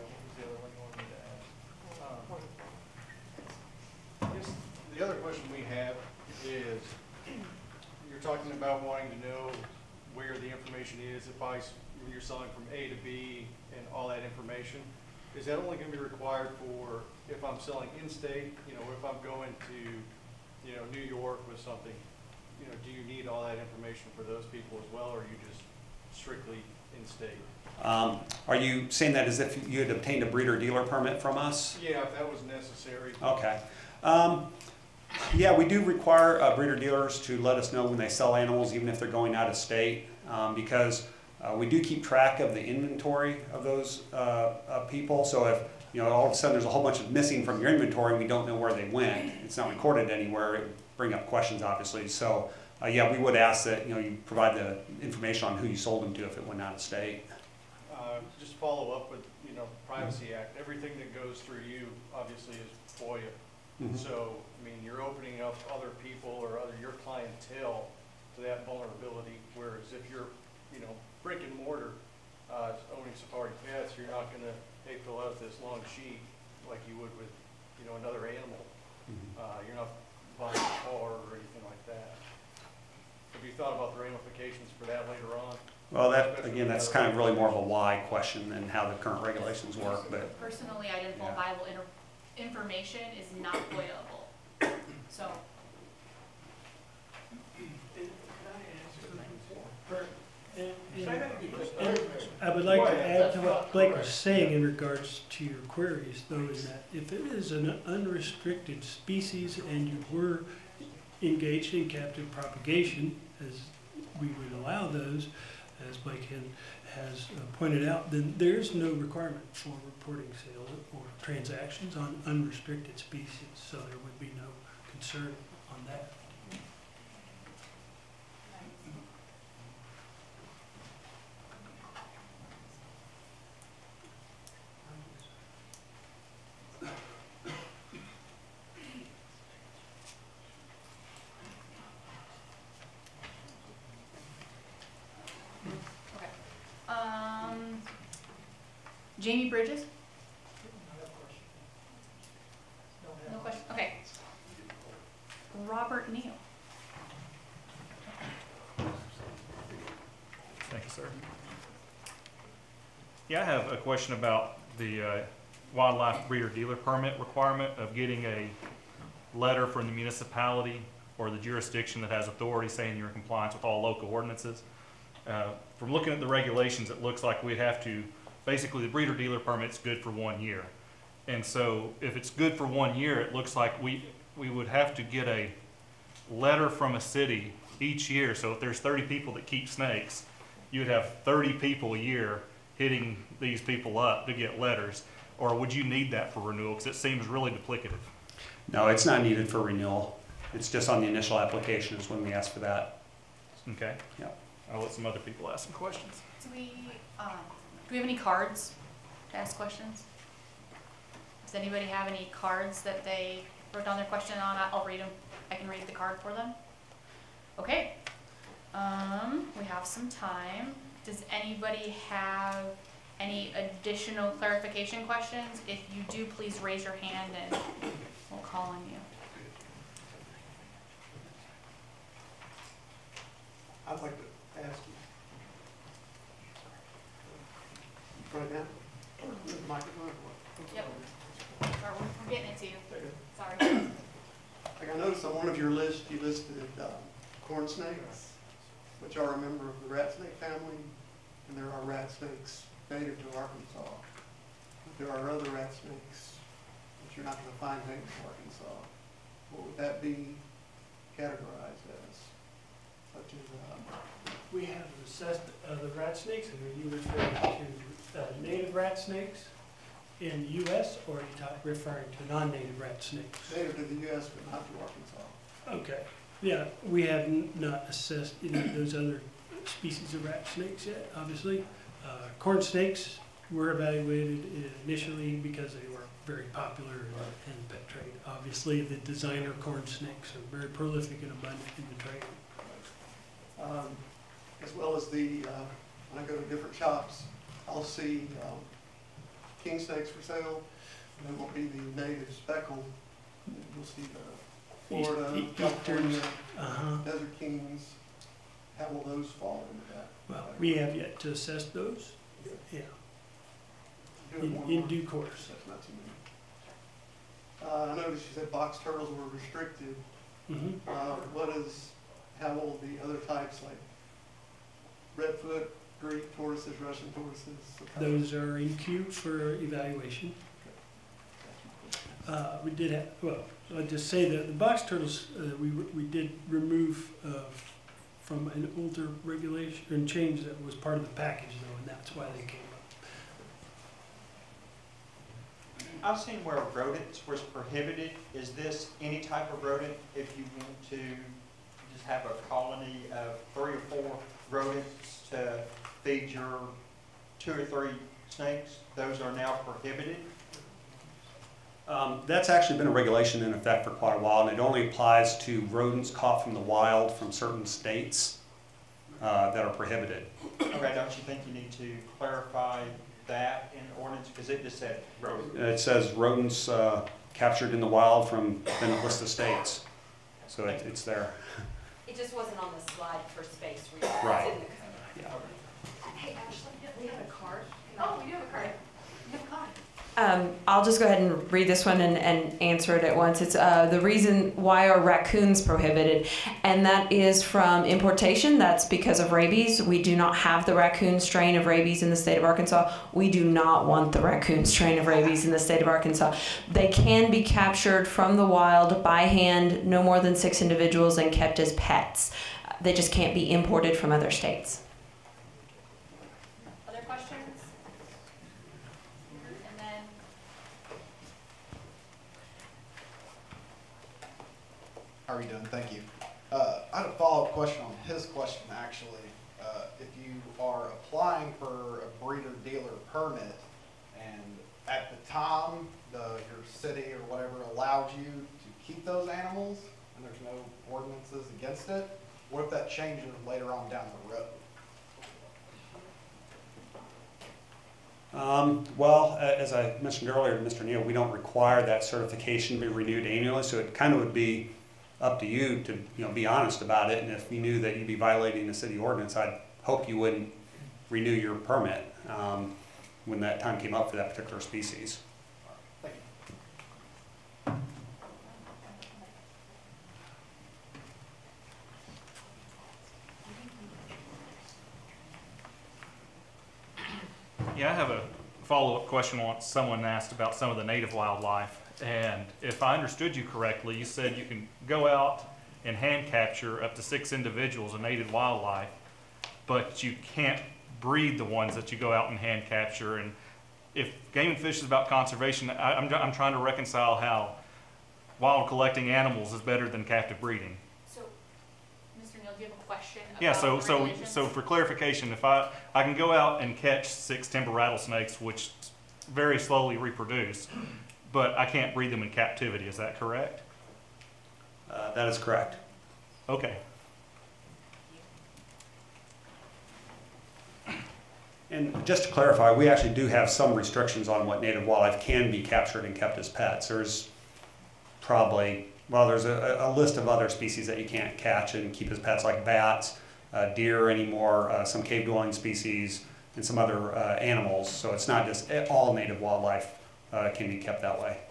Yes, the other question we have is, you're talking about wanting to know where the information is, if I, when you're selling from A to B and all that information. Is that only gonna be required for if I'm selling in-state, you know, if I'm going to, you know, New York with something, you know, do you need all that information for those people as well, or are you just strictly in state. Um, are you saying that as if you had obtained a breeder dealer permit from us? Yeah, if that was necessary. Okay. Um, yeah, we do require uh, breeder dealers to let us know when they sell animals, even if they're going out of state, um, because uh, we do keep track of the inventory of those uh, uh, people. So if you know all of a sudden there's a whole bunch of missing from your inventory, and we don't know where they went, it's not recorded anywhere. It would bring up questions, obviously. So uh, yeah, we would ask that you know you provide the information on who you sold them to if it went out of state. Uh, just follow up with, you know, Privacy Act. Everything that goes through you obviously is FOIA. Mhm. So, I mean, you're opening up other people or other, your clientele to that vulnerability, whereas if you're, you know, brick and mortar, uh, owning Safari Pets, you're not gonna, hey, fill out this long sheet like you would with, you know, another animal. Mhm. Uh, you're not buying a car or anything like that. Have you thought about the ramifications for that later on? Well, that, again, that's kind of really more of a why question than how the current regulations work, but. Personally identifiable inter- information is not FOIAable. So, I would like to add to what Blake was saying in regards to your queries, though, is that if it is an unrestricted species and you were engaged in captive propagation, as we would allow those, as Blake has pointed out, then there's no requirement for reporting sale or transactions on unrestricted species, so there would be no concern on that. um, Jamie Bridges? No question. Okay. Robert Neal. Thank you, sir. Yeah, I have a question about the uh, wildlife breeder dealer permit requirement of getting a letter from the municipality or the jurisdiction that has authority saying you're in compliance with all local ordinances. Uh, from looking at the regulations, it looks like we'd have to, basically the breeder dealer permit's good for one year. And so if it's good for one year, it looks like we, we would have to get a letter from a city each year. So if there's thirty people that keep snakes, you would have thirty people a year hitting these people up to get letters. Or would you need that for renewal? Because it seems really duplicative. No, it's not needed for renewal. It's just on the initial application is when we ask for that. Okay. Yeah. I'll let some other people ask some questions. Do we, um, do we have any cards to ask questions? Does anybody have any cards that they wrote down their question on? I- I'll read them. I can read the card for them. Okay. Um, we have some time. Does anybody have any additional clarification questions? If you do, please raise your hand and we'll call on you. I'd like to ask you. Right now? The microphone? Yep. Sorry, we're we're getting it to you. Sorry. Like I noticed on one of your lists, you listed um, corn snakes, which are a member of the rat snake family, and there are rat snakes native to Arkansas. But there are other rat snakes that you're not going to find native to Arkansas. What would that be categorized as? Such as, uh, We have assessed uh, the rat snakes, and are you referring to uh, native rat snakes in the U S or are you talk, referring to non-native rat snakes? native to the U S but not to Arkansas. Okay, yeah, we have n- not assessed any of those other species of rat snakes yet, obviously. Uh, corn snakes were evaluated initially because they were very popular in, in the pet trade. Obviously, the designer corn snakes are very prolific and abundant in the trade. Um, as well as the, uh, when I go to different shops, I'll see um, king snakes for sale. And they won't be the native speckled. You'll see the East- Florida, e- California, Easterns, uh-huh. desert kings. How will those fall into that? Well, we have yet to assess those, yeah, Do it in, more in and due more. course. That's not too many. Uh, I noticed you said box turtles were restricted. Mhm. Uh, what is, how will the other types like redfoot, Greek tortoises, Russian tortoises? Those are in queue for evaluation. Uh, we did have, well, I'll just say that the box turtles, uh, we, we did remove, uh, from an older regulation and change that was part of the package though, and that's why they came up. I've seen where rodents was prohibited. Is this any type of rodent? If you want to just have a colony of three or four rodents to feed your two or three snakes, those are now prohibited? Um, that's actually been a regulation in effect for quite a while, and it only applies to rodents caught from the wild from certain states uh, that are prohibited. Okay, don't you think you need to clarify that in ordinance? Because it just said rodent. It says rodents uh, captured in the wild from the list of states, so it, it's there. It just wasn't on the slide for space reasons. Right. It's in the code. Yeah. Hey, Ashley, we have a card. Oh, we do have a card. We have a card. Um, I'll just go ahead and read this one and, and answer it at once. It's uh, the reason why are raccoons prohibited, and that is from importation. That's because of rabies. We do not have the raccoon strain of rabies in the state of Arkansas. We do not want the raccoon strain of rabies in the state of Arkansas. They can be captured from the wild by hand, no more than six individuals, and kept as pets. They just can't be imported from other states. Other questions? And then, How are you doing? Thank you. Uh, I had a follow-up question on his question, actually. Uh, if you are applying for a breeder-dealer permit, and at the time, the, your city or whatever allowed you to keep those animals, and there's no ordinances against it, what if that changes later on down the road? Um, well, a- as I mentioned earlier to Mister Neal, we don't require that certification to be renewed annually, so it kind of would be up to you to, you know, be honest about it. And if you knew that you'd be violating the city ordinance, I'd hope you wouldn't renew your permit um, when that time came up for that particular species. Thank you. Yeah, I have a follow-up question on what someone asked about some of the native wildlife. And if I understood you correctly, you said you can go out and hand capture up to six individuals of native wildlife, but you can't breed the ones that you go out and hand capture. And if Game and Fish is about conservation, I, I'm, I'm trying to reconcile how wild collecting animals is better than captive breeding. so, Mister Neal, do you have a question about Yeah, so the so regulations? so for clarification, if I I can go out and catch six timber rattlesnakes, which very slowly reproduce, but I can't breed them in captivity. Is that correct? Uh, that is correct. Okay. And just to clarify, we actually do have some restrictions on what native wildlife can be captured and kept as pets. There's probably, well, there's a, a list of other species that you can't catch and keep as pets, like bats, uh, deer anymore, uh, some cave-dwelling species, and some other uh, animals. So it's not just all native wildlife uh, can be kept that way.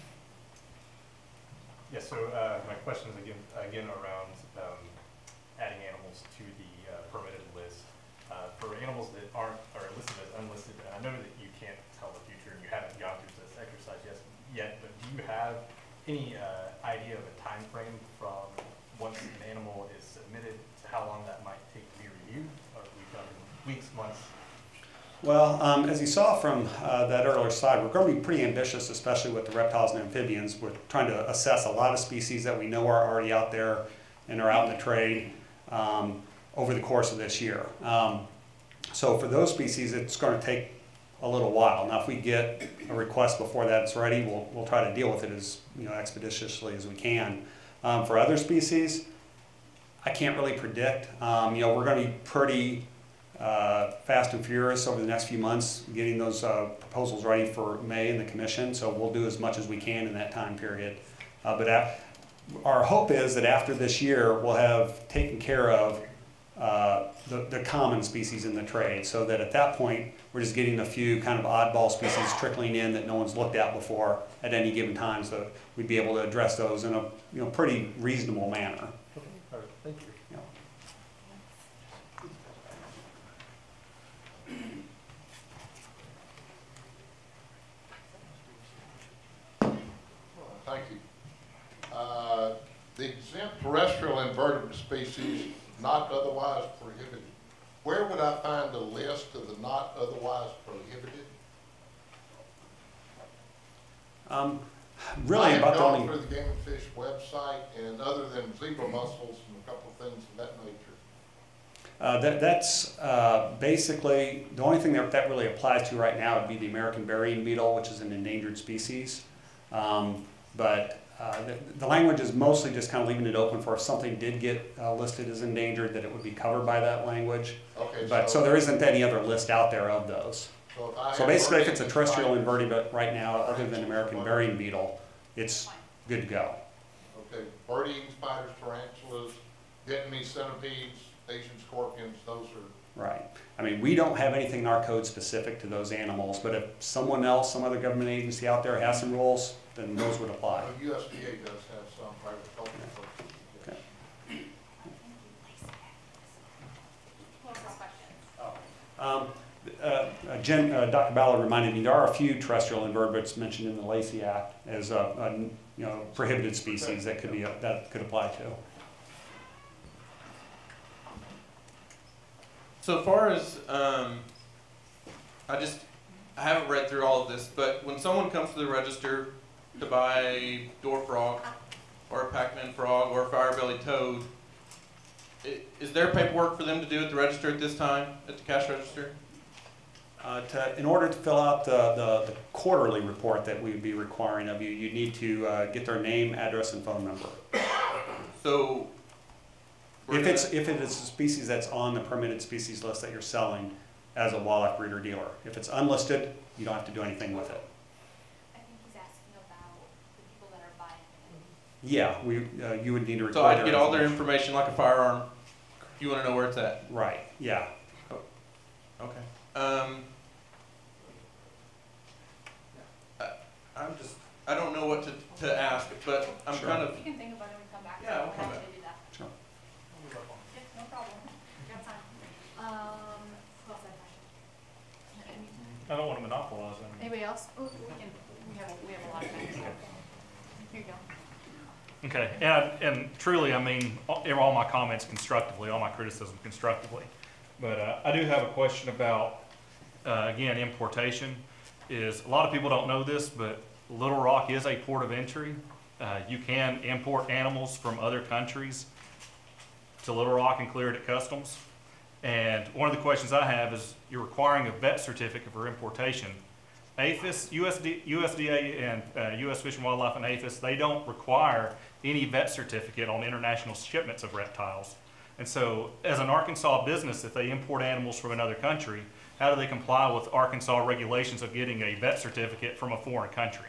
Yes, so uh, my question is again, again around um, adding animals to the uh, permitted list. Uh, for animals that aren't, are listed as unlisted, and I know that you can't tell the future and you haven't gone through this exercise yet, yet but do you have any uh, idea of a time frame from once an animal is submitted to how long that might take to be reviewed? Or are we talking weeks, months? Well, um, as you saw from uh, that earlier slide, we're going to be pretty ambitious, especially with the reptiles and amphibians. We're trying to assess a lot of species that we know are already out there and are out in the trade um, over the course of this year. Um, so for those species, it's going to take a little while. Now, if we get a request before that's ready, we'll, we'll try to deal with it as you know expeditiously as we can. Um, for other species, I can't really predict. Um, you know, we're going to be pretty Uh, fast and furious over the next few months, getting those uh, proposals ready for May in the commission. So we'll do as much as we can in that time period. Uh, but our hope is that after this year, we'll have taken care of uh, the, the common species in the trade, so that at that point, we're just getting a few kind of oddball species trickling in that no one's looked at before at any given time. So we'd be able to address those in a you know pretty reasonable manner. Okay, all right, thank you. You know. the exempt terrestrial invertebrate species not otherwise prohibited. Where would I find a list of the not otherwise prohibited? Um, really, I have about the gone only. through the Game and Fish website, and other than zebra mussels and a couple of things of that nature. Uh, that, that's uh, basically, the only thing that that really applies to right now would be the American burying beetle, which is an endangered species. Um, but uh, the, the language is mostly just kind of leaving it open for if something did get uh, listed as endangered, that it would be covered by that language. Okay, But so, so- there isn't any other list out there of those. So if I So have basically, if birding it's a and terrestrial spiders- invertebrate right now, other than American burying beetle, it's good to go. Okay, birding, spiders, tarantulas, Vietnamese centipedes, Asian scorpions, those are. Right. I mean, we don't have anything in our code specific to those animals, but if someone else, some other government agency out there has some rules, then those would apply. Uh, U S D A does have some agricultural purposes. Okay. Who else has questions? Um, uh, uh, Jen, uh, Doctor Ballard reminded me there are a few terrestrial invertebrates mentioned in the Lacey Act as uh, uh, you know, prohibited species that could be uh, that could apply to. So far as, um, I just, I haven't read through all of this, but when someone comes to the register to buy a door frog, or a Pac-Man frog, or a fire-bellied toad, i- is there paperwork for them to do at the register at this time, at the cash register? Uh, to, in order to fill out the, the, the quarterly report that we would be requiring of you, you need to uh, get their name, address, and phone number. So, we're If it's, gonna- if it is a species that's on the permitted species list that you're selling as a wildlife breeder dealer. If it's unlisted, you don't have to do anything with it. I think he's asking about the people that are buying it. Yeah, we, uh, you would need to record So I their can get all their information like a firearm, you wanna know where it's at? Right, yeah. Okay. Um, I, I'm just, I don't know what to, to ask, but I'm Sure. kind of, You can think about it and come back. Yeah, we'll We're come happy back. to do that. Sure. Yep, no problem. Got time. Um, who else had a question? I don't want to monopolize them. Anybody else? Oh, we can, we have, a- we have a lot of time. Here you go. Okay, and, and truly, I mean, all, all my comments constructively, all my criticism constructively. But uh, I do have a question about, uh, again, importation. Is a lot of people don't know this, but Little Rock is a port of entry. Uh, you can import animals from other countries to Little Rock and clear it at customs. And one of the questions I have is, you're requiring a vet certificate for importation. APHIS, U S D, U S D A and uh, U S Fish and Wildlife and APHIS, they don't require any vet certificate on international shipments of reptiles. And so, as an Arkansas business, if they import animals from another country, how do they comply with Arkansas regulations of getting a vet certificate from a foreign country?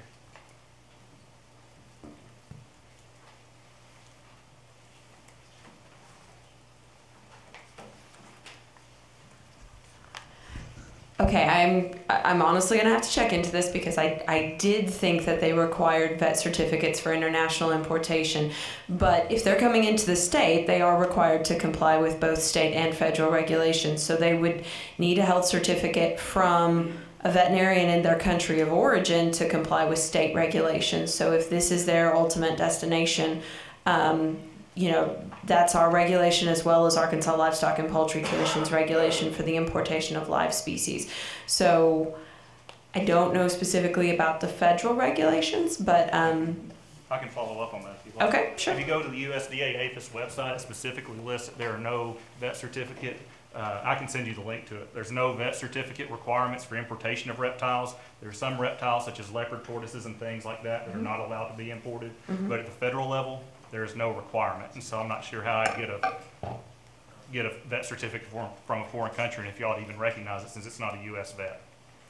Okay, I'm I'm honestly gonna have to check into this because I, I did think that they required vet certificates for international importation, but if they're coming into the state, they are required to comply with both state and federal regulations. So they would need a health certificate from a veterinarian in their country of origin to comply with state regulations. So if this is their ultimate destination, um, you know, that's our regulation as well as Arkansas Livestock and Poultry Commission's regulation for the importation of live species. So I don't know specifically about the federal regulations, but um, I can follow up on that if you like. Okay, sure. If you go to the U S D A APHIS website, it specifically lists that there are no vet certificate. Uh, I can send you the link to it. There's no vet certificate requirements for importation of reptiles. There are some reptiles such as leopard tortoises and things like that that are not allowed to be imported. Mhm. But at the federal level, there is no requirement. And so I'm not sure how I'd get a get a vet certificate from, from a foreign country, and if y'all even recognize it since it's not a U S vet.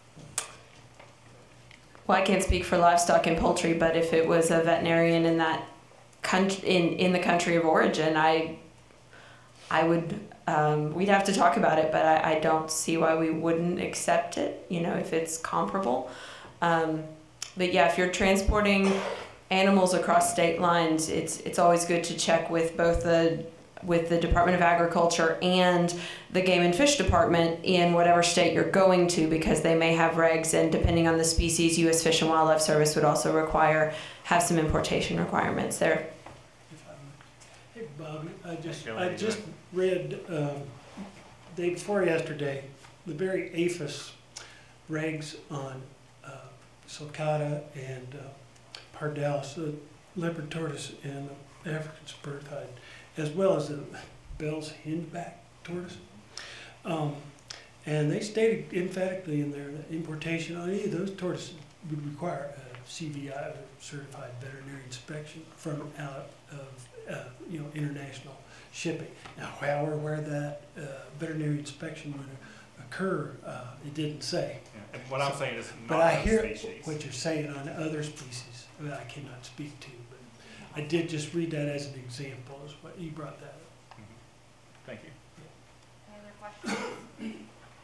well, I can't speak for livestock and poultry, but if it was a veterinarian in that country, in, in the country of origin, I, I would, um, we'd have to talk about it, but I, I don't see why we wouldn't accept it, you know, if it's comparable. Um, but yeah, if you're transporting animals across state lines, it's, it's always good to check with both the with the Department of Agriculture and the Game and Fish Department in whatever state you're going to, because they may have regs, and depending on the species, U S Fish and Wildlife Service would also require, have some importation requirements there. Bobby. I just, Kelly, I how you just read, um, day before yesterday, the very APHIS regs on, uh, sulcata and, uh, pardalis, the leopard tortoise and African spurred hide, as well as the Bell's hindback tortoise. Um, and they stated emphatically in there that importation on any of those tortoises would require a C V I, or certified veterinary inspection, from out of, uh, you know, international shipping. Now, how or where that uh, veterinary inspection would occur, uh, it didn't say. Yeah, and what I'm saying is But not I those hear species. what you're saying on other species that I cannot speak to, but I did just read that as an example, is what you brought that up. Mhm. Thank you. Any other questions?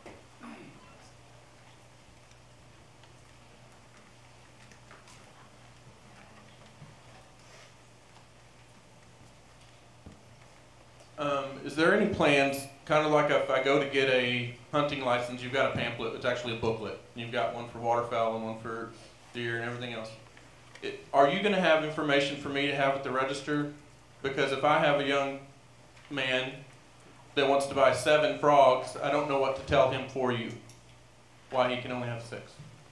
Um, is there any plans, kind of like if I go to get a hunting license, you've got a pamphlet, it's actually a booklet. You've got one for waterfowl and one for deer and everything else. It, are you gonna have information for me to have at the register? Because if I have a young man that wants to buy seven frogs, I don't know what to tell him for you, why he can only have six.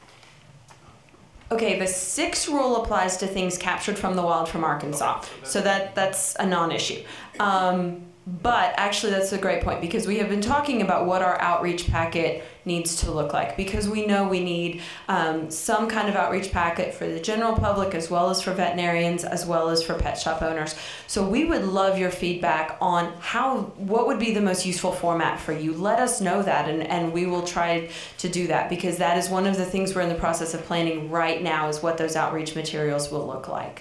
Okay, the six rule applies to things captured from the wild from Arkansas, so that that's a non-issue. Um, but actually, that's a great point, because we have been talking about what our outreach packet needs to look like, because we know we need um, some kind of outreach packet for the general public, as well as for veterinarians, as well as for pet shop owners. So we would love your feedback on how, what would be the most useful format for you. Let us know that, and, and we will try to do that, because that is one of the things we're in the process of planning right now, is what those outreach materials will look like.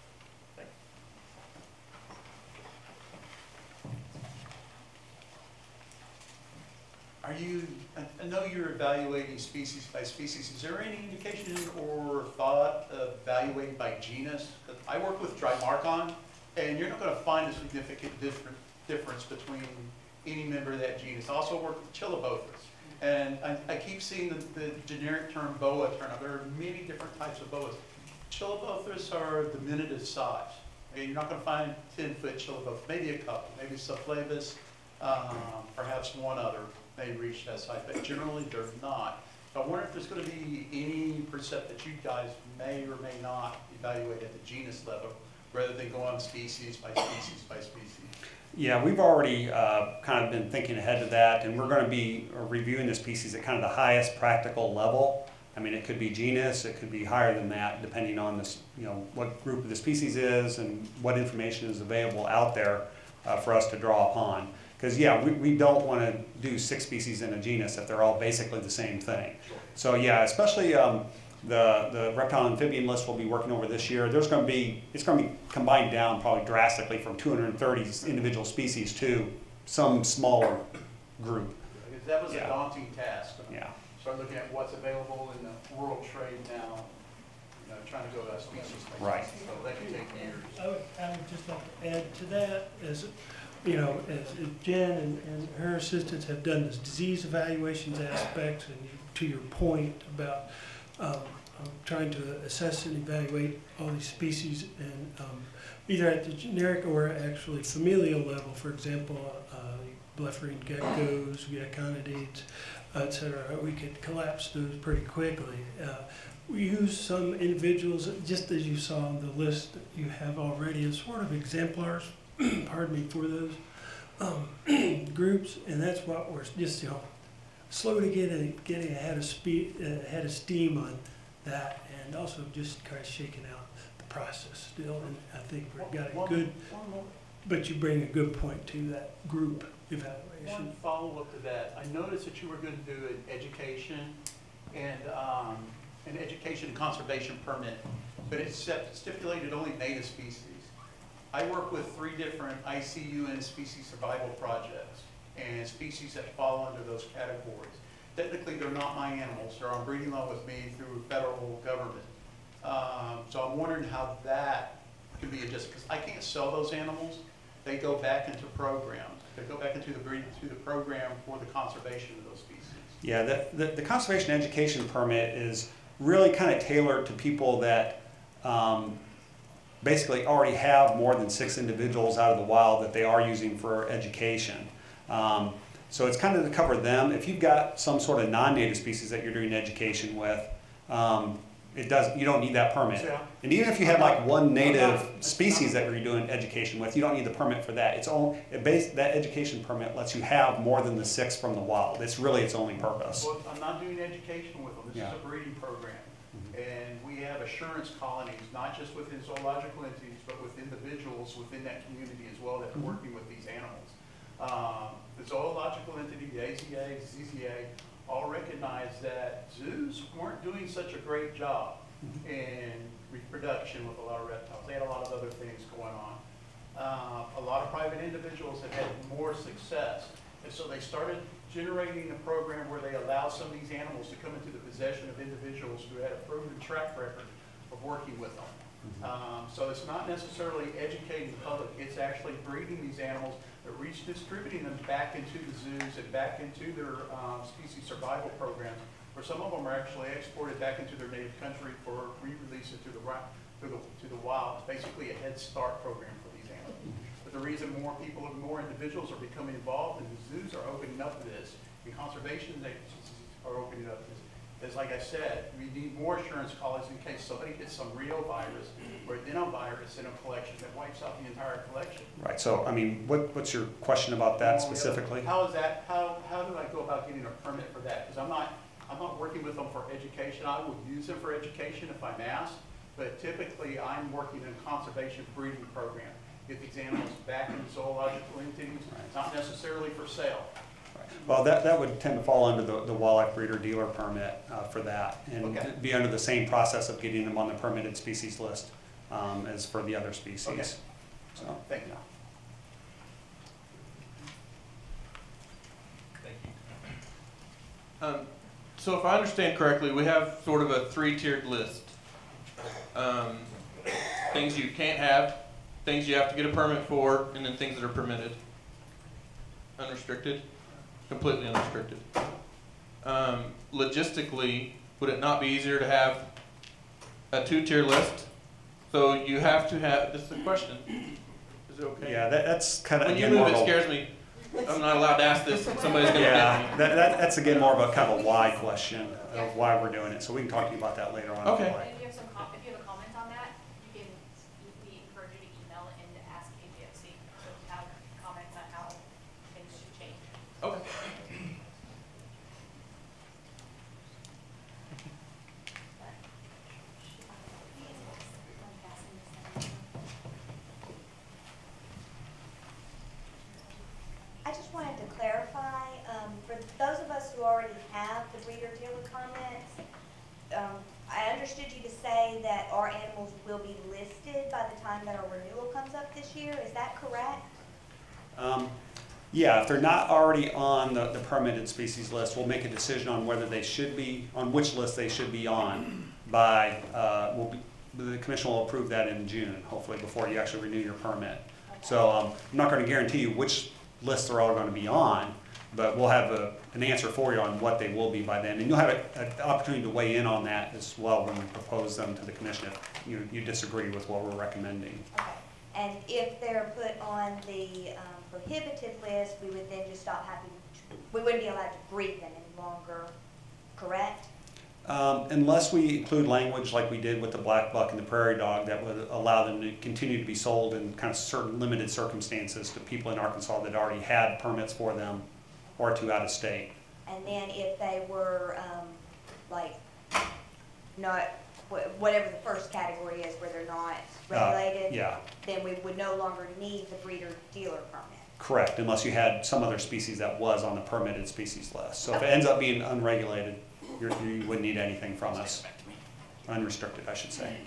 Are you, I I know you're evaluating species by species. Is there any indication or thought of evaluating by genus? 'Cause I work with Drymarchon, and you're not going to find a significant different difference between any member of that genus. I also work with Chilobothus, and I, I keep seeing the, the generic term boa turn up. There are many different types of boas. Chilobothus are diminutive size. Okay, you're not going to find ten-foot Chilobothus, maybe a couple, maybe Cephalus, um, perhaps one other may reach that size, but generally they're not. So I wonder if there's going to be any percept that you guys may or may not evaluate at the genus level, rather than go on species by species by species. Yeah, we've already uh, kind of been thinking ahead to that, and we're going to be reviewing the species at kind of the highest practical level. I mean, it could be genus, it could be higher than that, depending on this, you know, what group of the species is and what information is available out there uh, for us to draw upon. Because yeah, we, we don't want to do six species in a genus if they're all basically the same thing. So yeah, especially um, the, the reptile amphibian list we'll be working over this year, there's going to be, it's going to be combined down probably drastically from two hundred thirty individual species to some smaller group. Because that was Yeah. a daunting task. Yeah. Start looking at what's available in the world trade now, you know, trying to go to species by Right. species. So that can take years. I would, I would just like to add to that, as, you know, as as Jen and, and her assistants have done this disease evaluations aspects, and you, to your point about um, um, trying to assess and evaluate all these species, and um, either at the generic or actually familial level, for example, uh, blepharian geckos, geckonidates, et cetera, we could collapse those pretty quickly. Uh, we use some individuals, just as you saw on the list that you have already, as sort of exemplars, pardon me, for those um, groups, and that's what we're just, you know, slow to get a, getting ahead of speed, uh, ahead of steam on that, and also just kind of shaking out the process still. And I think we've got a good, but you bring a good point to that group evaluation. One follow-up to that, I noticed that you were going to do an education and um, an education conservation permit, but it stipulated only native species. I work with three different I C U N species survival projects and species that fall under those categories. Technically, they're not my animals. They're on breeding law with me through federal government. Um, so I'm wondering how that can be adjusted, because I can't sell those animals. They go back into programs. They go back into the breed, to the program for the conservation of those species. Yeah, the, the, the conservation education permit is really kind of tailored to people that um, basically already have more than six individuals out of the wild that they are using for education. Um, so it's kind of to cover them. If you've got some sort of non-native species that you're doing education with, um, it does, you don't need that permit. Yeah. And even if you had like one native species that you're doing education with, you don't need the permit for that. It's only, it base, that education permit lets you have more than the six from the wild. It's really its only purpose. Well, I'm not doing education with them, this Yeah. is a breeding program. And we have assurance colonies, not just within zoological entities, but with individuals within that community as well that are working with these animals. Um, the zoological entity, the A Z A, Z Z A, all recognize that zoos weren't doing such a great job in reproduction with a lot of reptiles. They had a lot of other things going on. Uh, a lot of private individuals have had more success. And so they started generating a program where they allowed some of these animals to come into the possession of individuals who had a proven track record of working with them. Um, so it's not necessarily educating the public, it's actually breeding these animals, but redistributing them back into the zoos and back into their um, species survival programs, where some of them are actually exported back into their native country for re-release into the, to the, to the wild. It's basically a head start program for these animals. But the reason more people, more individuals are becoming involved and the zoos are opening up to this, and conservation agencies are opening up to this, is like I said, we need more assurance colonies in case somebody gets some Rio virus or adenovirus in a collection that wipes out the entire collection. Right, so, I mean, what, what's your question about that specifically? How is that, how, how do I go about getting a permit for that? Because I'm not, I'm not working with them for education. I would use them for education if I'm asked, but typically I'm working in a conservation breeding program. Get these animals back into zoological entities, not necessarily for sale. Well, that, that would tend to fall under the, the wildlife breeder dealer permit uh, for that, and Okay. be under the same process of getting them on the permitted species list um, as for the other species. Okay. So, Thank you. Thank you. Um, so if I understand correctly, we have sort of a three-tiered list. Um, things you can't have, things you have to get a permit for, and then things that are permitted. Unrestricted, completely unrestricted. Um, logistically, would it not be easier to have a two-tier list? So you have to have, this is the question, is it okay? yeah, that, that's kind of, When you again, more move, of it a- scares me. I'm not allowed to ask this, somebody's gonna Yeah, get me. that, that, that's again more of a kind of a why question of why we're doing it, so we can talk to you about that later on. Okay. And if you have some com, if you have a comment on that, you can, we encourage you to email it in to ask A G F C, so if you have comments on how things should change. Okay. I just wanted to clarify, um, for those of us who already have the breeder dealer permits, um, I understood you to say that our animals will be listed by the time that our renewal comes up this year. Is that correct? Um, yeah, if they're not already on the, the permitted species list, we'll make a decision on whether they should be, on which list they should be on by, uh, we'll be, the commission will approve that in June, hopefully, before you actually renew your permit. So um, I'm not going to guarantee you which list they're all going to be on, but we'll have a, an answer for you on what they will be by then. And you'll have an opportunity to weigh in on that as well when we propose them to the commission if you, you disagree with what we're recommending. Okay. And if they're put on the um, prohibited list, we would then just stop having, we wouldn't be allowed to breed them any longer, correct? Um, unless we include language like we did with the black buck and the prairie dog that would allow them to continue to be sold in kind of certain limited circumstances to people in Arkansas that already had permits for them or to out of state. And then if they were, um, like, not, wh- whatever the first category is where they're not regulated, yeah. then we would no longer need the breeder dealer permit. Correct, unless you had some other species that was on the permitted species list. So if it ends up being unregulated, you're, you wouldn't need anything from us. Unrestricted, I should say.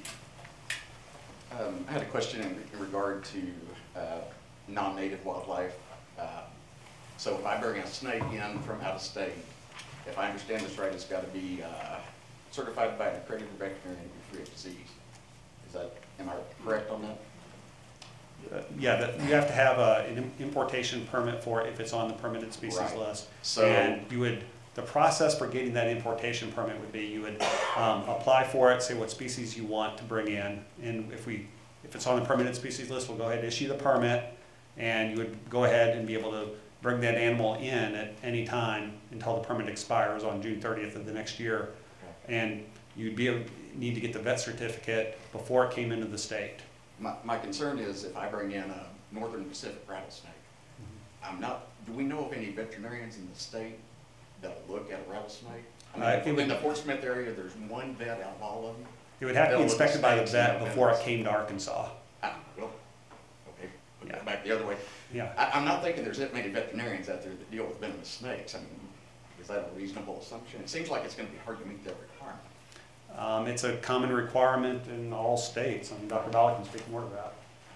Um, I had a question in, in regard to uh, non-native wildlife. Uh, so if I bring a snake in from out of state, if I understand this right, it's got to be uh, certified by an accredited veterinarian to be free of disease. Is that, am I correct on that? Uh, yeah, that, you have to have a, an importation permit for it if it's on the permitted species Right. list. So- and you would, the process for getting that importation permit would be you would um, apply for it, say what species you want to bring in, and if we if it's on the permitted species list, we'll go ahead and issue the permit, and you would go ahead and be able to bring that animal in at any time until the permit expires on June thirtieth of the next year. And you'd be able, need to get the vet certificate before it came into the state. My, my concern is if I bring in a northern Pacific rattlesnake, I'm not, do we know of any veterinarians in the state that'll look at a rattlesnake? I mean, Uh, it in would- the Fort Smith area, there's one vet out of all of them. It would have to be They'll look at inspected by the snakes and vet no before it venomous. came to Arkansas. Ah, well, okay, we'll go Yeah. back the other way. Yeah. I, I'm not thinking there's that many veterinarians out there that deal with venomous snakes. I mean, is that a reasonable assumption? It seems like it's gonna be hard to meet that requirement. Um, it's a common requirement in all states. I mean, Doctor Dolly can speak more to that.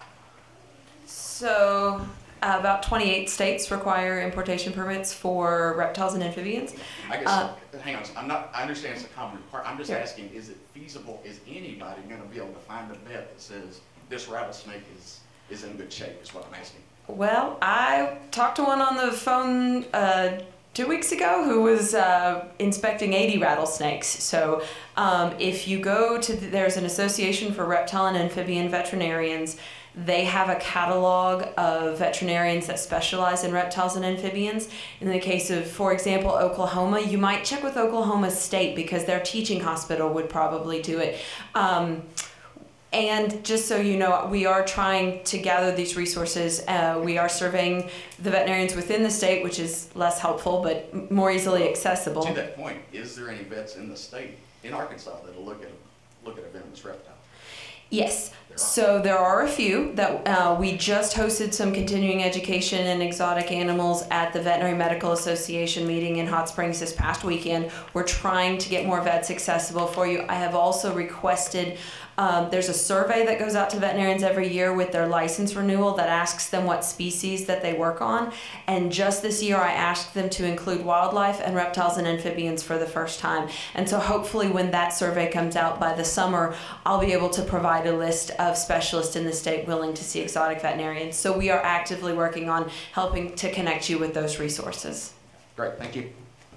So uh, about twenty-eight states require importation permits for reptiles and amphibians. I guess, Uh, hang on, I'm not, I understand it's a common requirement. I'm just Yeah. asking, is it feasible, is anybody gonna be able to find a vet that says this rattlesnake is, is in good shape, is what I'm asking? Well, I talked to one on the phone uh, two weeks ago who was uh, inspecting eighty rattlesnakes. So um, if you go to, the, there's an association for reptile and amphibian veterinarians. They have a catalog of veterinarians that specialize in reptiles and amphibians. In the case of, for example, Oklahoma, you might check with Oklahoma State because their teaching hospital would probably do it. Um, And just so you know, we are trying to gather these resources. Uh, we are surveying the veterinarians within the state, which is less helpful, but m- more easily accessible. To that point, is there any vets in the state, in Arkansas, that'll look at, a look at a venomous reptile? Yes. So there are a few that uh, we just hosted some continuing education and exotic animals at the Veterinary Medical Association meeting in Hot Springs this past weekend. We're trying to get more vets accessible for you. I have also requested, um, there's a survey that goes out to veterinarians every year with their license renewal that asks them what species that they work on. And just this year I asked them to include wildlife and reptiles and amphibians for the first time. And so hopefully when that survey comes out by the summer, I'll be able to provide a list of specialists in the state willing to see exotic veterinarians. So we are actively working on helping to connect you with those resources. Great, thank you.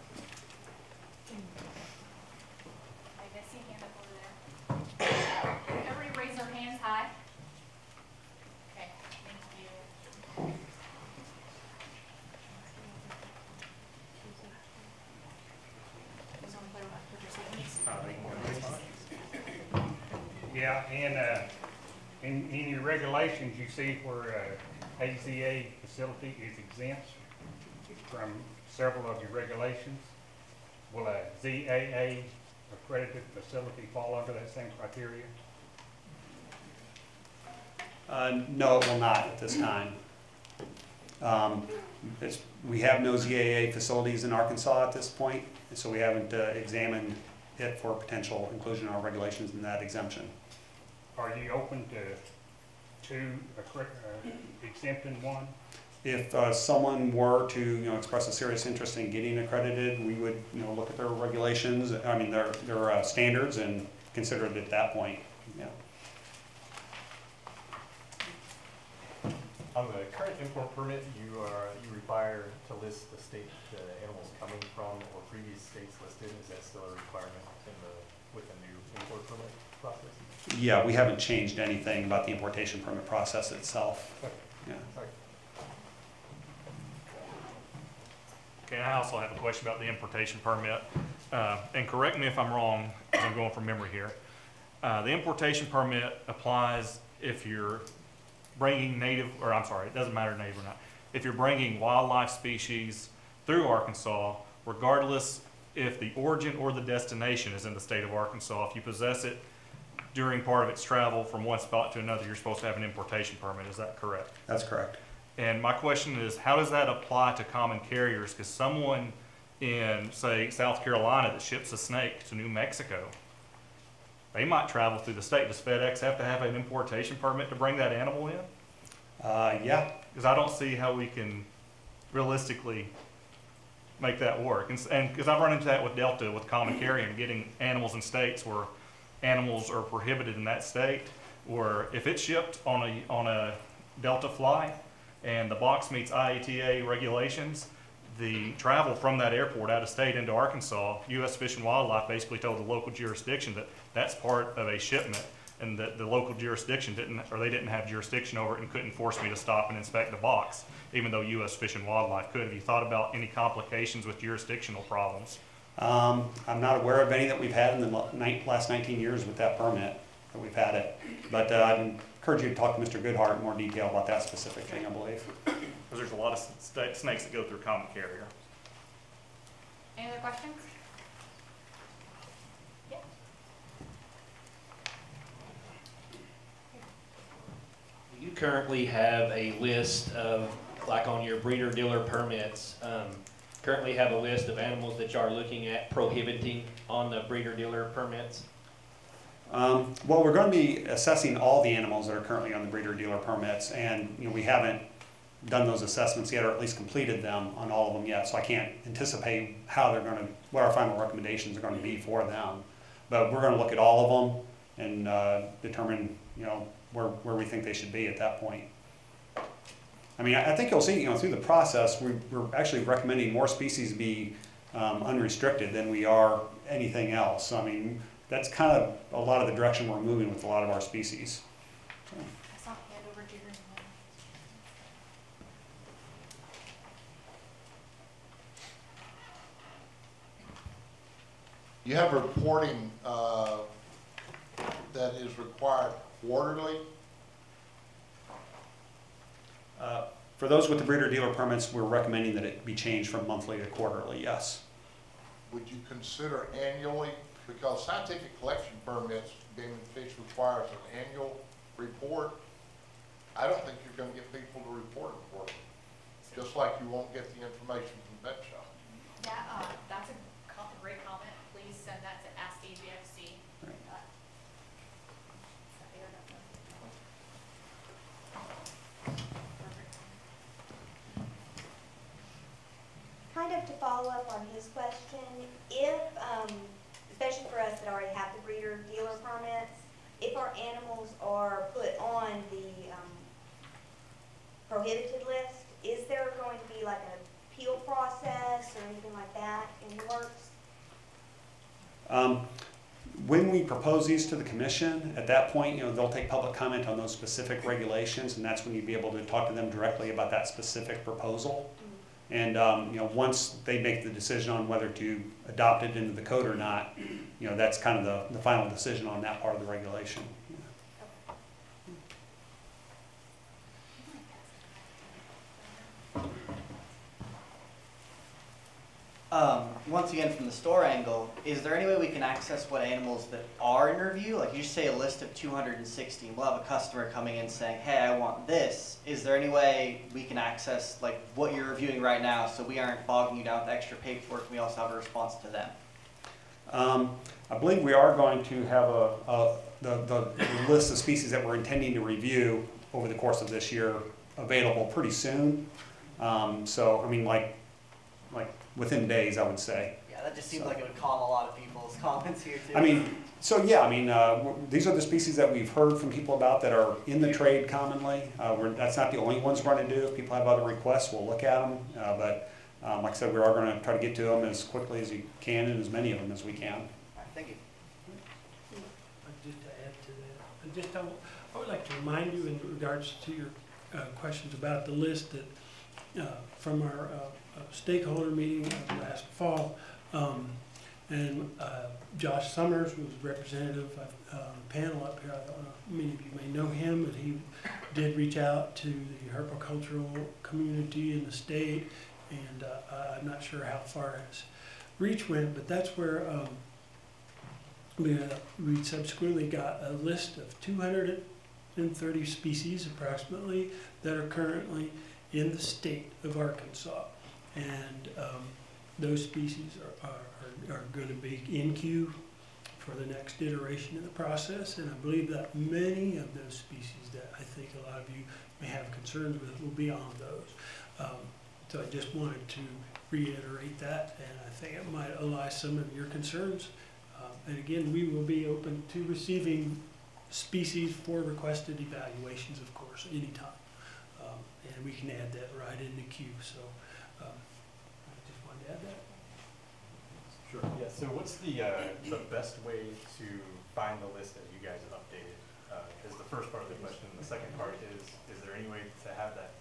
I see a hand up over there. Everybody raise their hands high. Okay, thank you. Yeah, and uh, in, in your regulations, you see where uh, A Z A facility is exempt from several of your regulations. Will a Z A A accredited facility fall under that same criteria? Uh, no, it will not at this time. Um, it's, we have no Z A A facilities in Arkansas at this point, so we haven't uh, examined it for potential inclusion in our regulations in that exemption. Are you open to, to accre- uh, exempting one? If uh, someone were to, you know, express a serious interest in getting accredited, we would, you know, look at their regulations, I mean, their, their uh, standards and consider it at that point, yeah. On the current import permit, you are, you require to list the state the animals coming from or previous states listed. Is that still a requirement in the, with the new import permit process? Yeah, we haven't changed anything about the importation permit process itself. Okay. Yeah. Sorry. Okay, I also have a question about the importation permit. Uh, and correct me if I'm wrong, because I'm going from memory here. Uh, the importation permit applies if you're bringing native, or I'm sorry, it doesn't matter native or not. If you're bringing wildlife species through Arkansas, regardless if the origin or the destination is in the state of Arkansas, if you possess it during part of its travel from one spot to another, you're supposed to have an importation permit. Is that correct? That's correct. And my question is, how does that apply to common carriers? Because someone in, say, South Carolina that ships a snake to New Mexico, they might travel through the state. Does FedEx have to have an importation permit to bring that animal in? Uh, yeah. Because I don't see how we can realistically make that work. And because I've run into that with Delta, with common carrying, getting animals in states where animals are prohibited in that state, or if it's shipped on a, on a Delta flight and the box meets I A T A regulations, the travel from that airport out of state into Arkansas, U S Fish and Wildlife basically told the local jurisdiction that that's part of a shipment and that the local jurisdiction didn't, or they didn't have jurisdiction over it and couldn't force me to stop and inspect the box, even though U S Fish and Wildlife could. Have you thought about any complications with jurisdictional problems? Um, I'm not aware of any that we've had in the la- ni- last nineteen years with that permit, that we've had it. But uh, I'd encourage you to talk to Mister Goodhart in more detail about that specific thing, I believe. Because there's a lot of sta- snakes that go through common carrier. Any other questions? Yeah. You currently have a list of, like on your breeder dealer permits, um, currently have a list of animals that you are looking at prohibiting on the breeder dealer permits? Um, well, we're going to be assessing all the animals that are currently on the breeder dealer permits, and you know, we haven't done those assessments yet, or at least completed them on all of them yet, so I can't anticipate how they're going to, what our final recommendations are going to be for them. But we're going to look at all of them and uh, determine, you know, where, where we think they should be at that point. I mean, I, I think you'll see, you know, through the process, we, we're actually recommending more species be um, unrestricted than we are anything else. So, I mean, that's kind of a lot of the direction we're moving with a lot of our species. So. I saw a hand over Jerry. You have reporting uh, that is required quarterly? Uh, for those with the breeder dealer permits, we're recommending that it be changed from monthly to quarterly, yes. Would you consider annually? Because scientific collection permits, Game and Fish requires an annual report. I don't think you're going to get people to report it quarterly, just like you won't get the information from Pet Shop. That, uh, that's a co- great comment. Please send that to Ask A G F C. Right. Kind of to follow up on his question, if, um, especially for us that already have the breeder dealer permits, if our animals are put on the um, prohibited list, is there going to be like an appeal process or anything like that in the works? Um, when we propose these to the commission, at that point, you know, they'll take public comment on those specific regulations, and that's when you'd be able to talk to them directly about that specific proposal. And um, you know, once they make the decision on whether to adopt it into the code or not, you know, that's kind of the, the final decision on that part of the regulation. Um, once again, from the store angle, is there any way we can access what animals that are in review? Like you say a list of two hundred sixty, we'll have a customer coming in saying, hey, I want this. Is there any way we can access like what you're reviewing right now so we aren't bogging you down with extra paperwork and we also have a response to them? Um, I believe we are going to have a, a the, the list of species that we're intending to review over the course of this year available pretty soon. Um, so, I mean, like, like within days, I would say. Yeah, that just seems So. like it would calm a lot of people's comments here too. I mean, so yeah, I mean, uh, w- these are the species that we've heard from people about that are in the trade commonly. Uh, we're, that's not the only ones we're going to do. If people have other requests, we'll look at them. Uh, but um, like I said, we are going to try to get to them as quickly as we can and as many of them as we can. All right, thank you. Just to add to that, I just, I w- I would like to remind you in regards to your uh, questions about the list that, uh, from our uh, uh, stakeholder meeting of last fall, um, and uh, Josh Summers was representative of uh, the panel up here. I don't know if many of you may know him, but he did reach out to the herpetocultural community in the state, and uh, I'm not sure how far his reach went, but that's where um, we, uh, we subsequently got a list of two hundred thirty species approximately that are currently in the state of Arkansas. And um, those species are, are, are going to be in queue for the next iteration of the process. And I believe that many of those species that I think a lot of you may have concerns with will be on those. Um, so I just wanted to reiterate that, and I think it might allay some of your concerns. Um, and again, we will be open to receiving species for requested evaluations, of course, anytime. Um, and we can add that right in the queue. So um, I just wanted to add that. Sure. Yeah. So what's the uh, the best way to find the list that you guys have updated?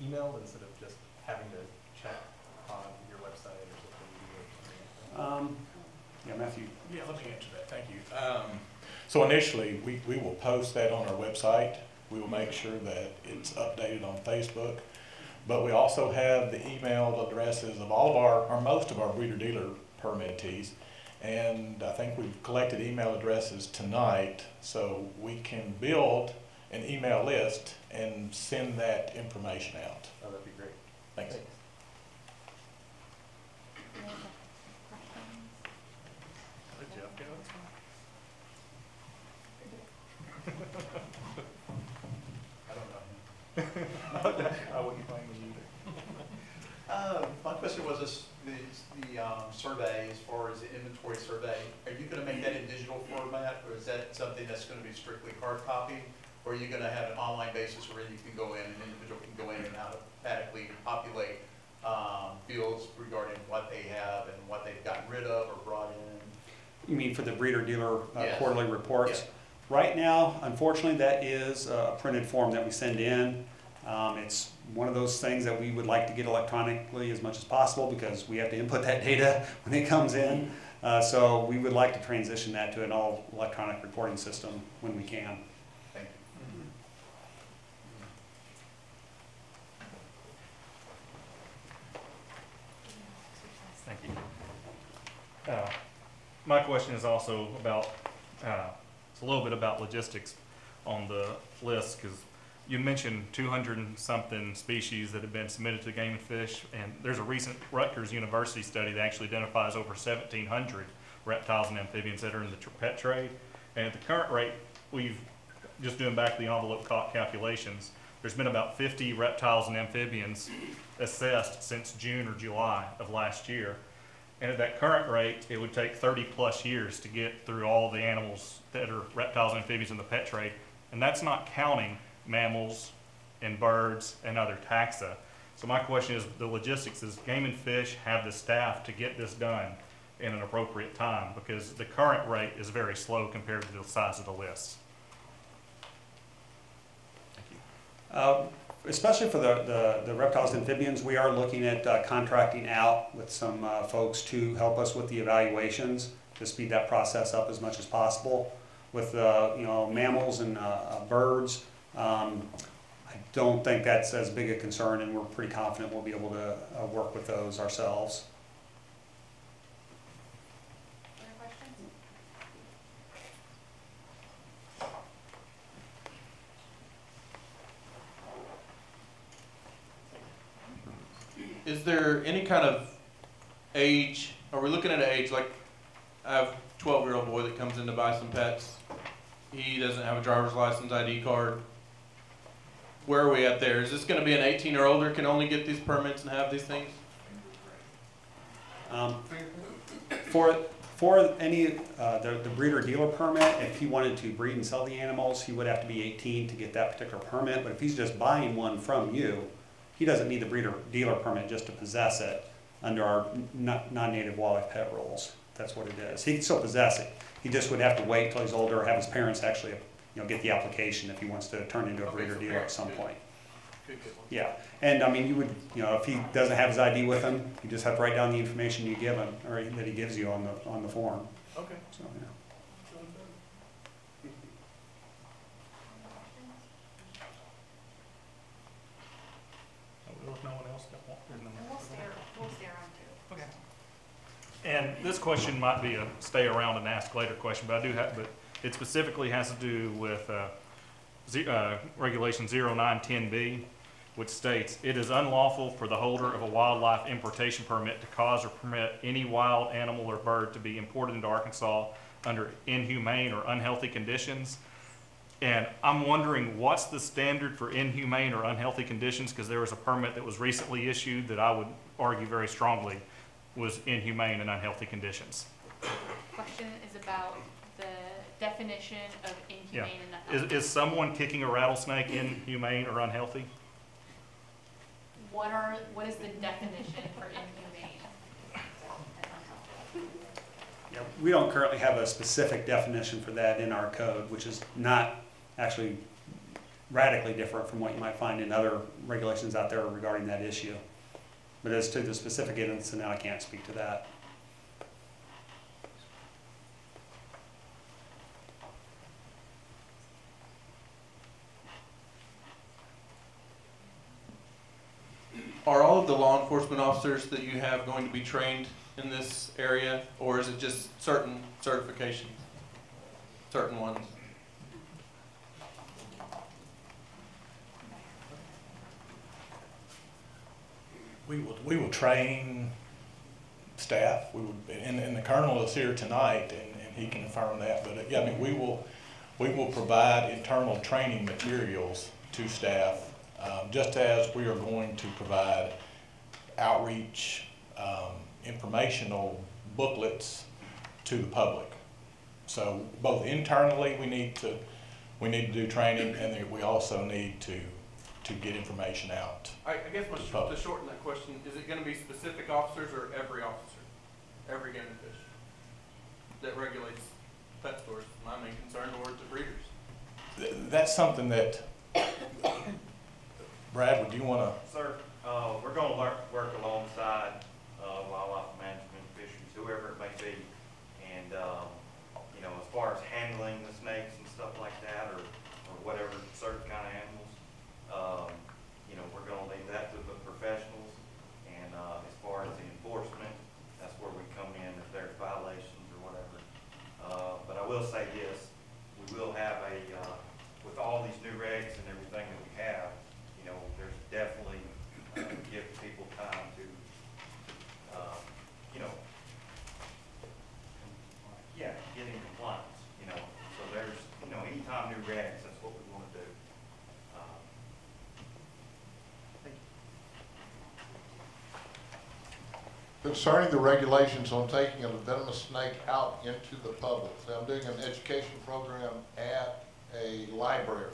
emailed instead of just having to check on your website or social media or something like that? Um, yeah, Matthew. Yeah, let me answer that, thank you. Um, so initially, we, we will post that on our website. We will make sure that it's updated on Facebook. But we also have the email addresses of all of our, or most of our breeder-dealer permittees. And I think we've collected email addresses tonight, so we can build an email list and send that information out. Oh, that'd be great. Thanks. Thanks. Did Jeff go? I don't know. I wouldn't claim it either. Uh, my question was this, the, the um, survey, as far as the inventory survey, are you gonna make that in digital format, or is that something that's gonna be strictly hard copy? Or are you gonna have an online basis where you can go in, an individual can go in and automatically populate um, fields regarding what they have and what they've gotten rid of or brought in? You mean for the breeder-dealer uh, Yes. quarterly reports? Yes. Right now, unfortunately, that is a printed form that we send in. Um, it's one of those things that we would like to get electronically as much as possible because we have to input that data when it comes in. Uh, so we would like to transition that to an all electronic reporting system when we can. Thank you. Thank you. Uh, my question is also about, uh, it's a little bit about logistics on the list, because you mentioned two hundred and something species that have been submitted to Game and Fish, and there's a recent Rutgers University study that actually identifies over seventeen hundred reptiles and amphibians that are in the tr pet trade. And at the current rate, we've, just doing back the envelope cal calculations, there's been about fifty reptiles and amphibians assessed since June or July of last year. And at that current rate, it would take thirty plus years to get through all the animals that are reptiles and amphibians in the pet trade. And that's not counting mammals and birds and other taxa. So my question is, the logistics, is Game and Fish have the staff to get this done in an appropriate time? Because the current rate is very slow compared to the size of the list. Thank you. Uh, especially for the, the, the reptiles and amphibians, we are looking at uh, contracting out with some uh, folks to help us with the evaluations to speed that process up as much as possible. With uh, you know, mammals and uh, uh, birds, um, I don't think that's as big a concern, and we're pretty confident we'll be able to uh, work with those ourselves. Other questions? Is there any kind of age, are we looking at an age, like I have a twelve year old boy that comes in to buy some pets. He doesn't have a driver's license, I D card. Where are we at there? Is this gonna be an eighteen or older can only get these permits and have these things? Um, for for any uh, the, the breeder dealer permit, if he wanted to breed and sell the animals, he would have to be eighteen to get that particular permit. But if he's just buying one from you, he doesn't need the breeder dealer permit just to possess it under our non-native wildlife pet rules. That's what it is. He can still possess it. He just would have to wait till he's older, or have his parents actually, you know, get the application if he wants to turn into a Okay, breeder so dealer at parents some could- point. Good, good one. Yeah, and I mean, you would, you know, if he doesn't have his I D with him, you just have to write down the information you give him, or that he gives you on the on the form. Okay. So, yeah. If no one else got one, And we'll stay, we'll stay around too. Okay. And this question might be a stay around and ask later question, but I do have, but it specifically has to do with uh, z uh, Regulation zero nine ten B, which states, it is unlawful for the holder of a wildlife importation permit to cause or permit any wild animal or bird to be imported into Arkansas under inhumane or unhealthy conditions. And I'm wondering, what's the standard for inhumane or unhealthy conditions? Because there was a permit that was recently issued that I would argue very strongly was inhumane and unhealthy conditions. Question is about the definition of Yeah. inhumane and unhealthy. Is, is someone kicking a rattlesnake inhumane or unhealthy? What are, what is the definition for inhumane and unhealthy? Yeah, we don't currently have a specific definition for that in our code, which is not actually radically different from what you might find in other regulations out there regarding that issue. But as to the specific incident, I can't speak to that. Are all of the law enforcement officers that you have going to be trained in this area, or is it just certain certifications, certain ones? We will, we will train staff. We would, and, and the colonel is here tonight, and, and he can confirm that. But uh, yeah, I mean, we will, we will provide internal training materials to staff, um, just as we are going to provide outreach, um, informational booklets to the public. So both internally, we need to, we need to do training, and then we also need to to get information out. I, I guess my sh to shorten that question, is it going to be specific officers or every officer, every game and fish that regulates pet stores? My main concern, or the breeders? Th that's something that, Brad, would you want to? Sir, uh, we're going to work, work alongside uh, wildlife management, fisheries, whoever it may be, and um, you know, as far as handling the snakes and stuff like that, or or whatever certain kind of animals. Um, you know, we're going to leave that to the professionals, and uh, as far as the enforcement, that's where we come in if there's violations or whatever. Uh, but I will say this, we will have a, uh, with all these new regs and everything that we have, you know, there's definitely uh, give people time to, uh, you know, yeah, get in compliance, you know. So there's, you know, anytime new regs, that's what we want to do. Concerning the regulations on taking a venomous snake out into the public, so I'm doing an education program at a library.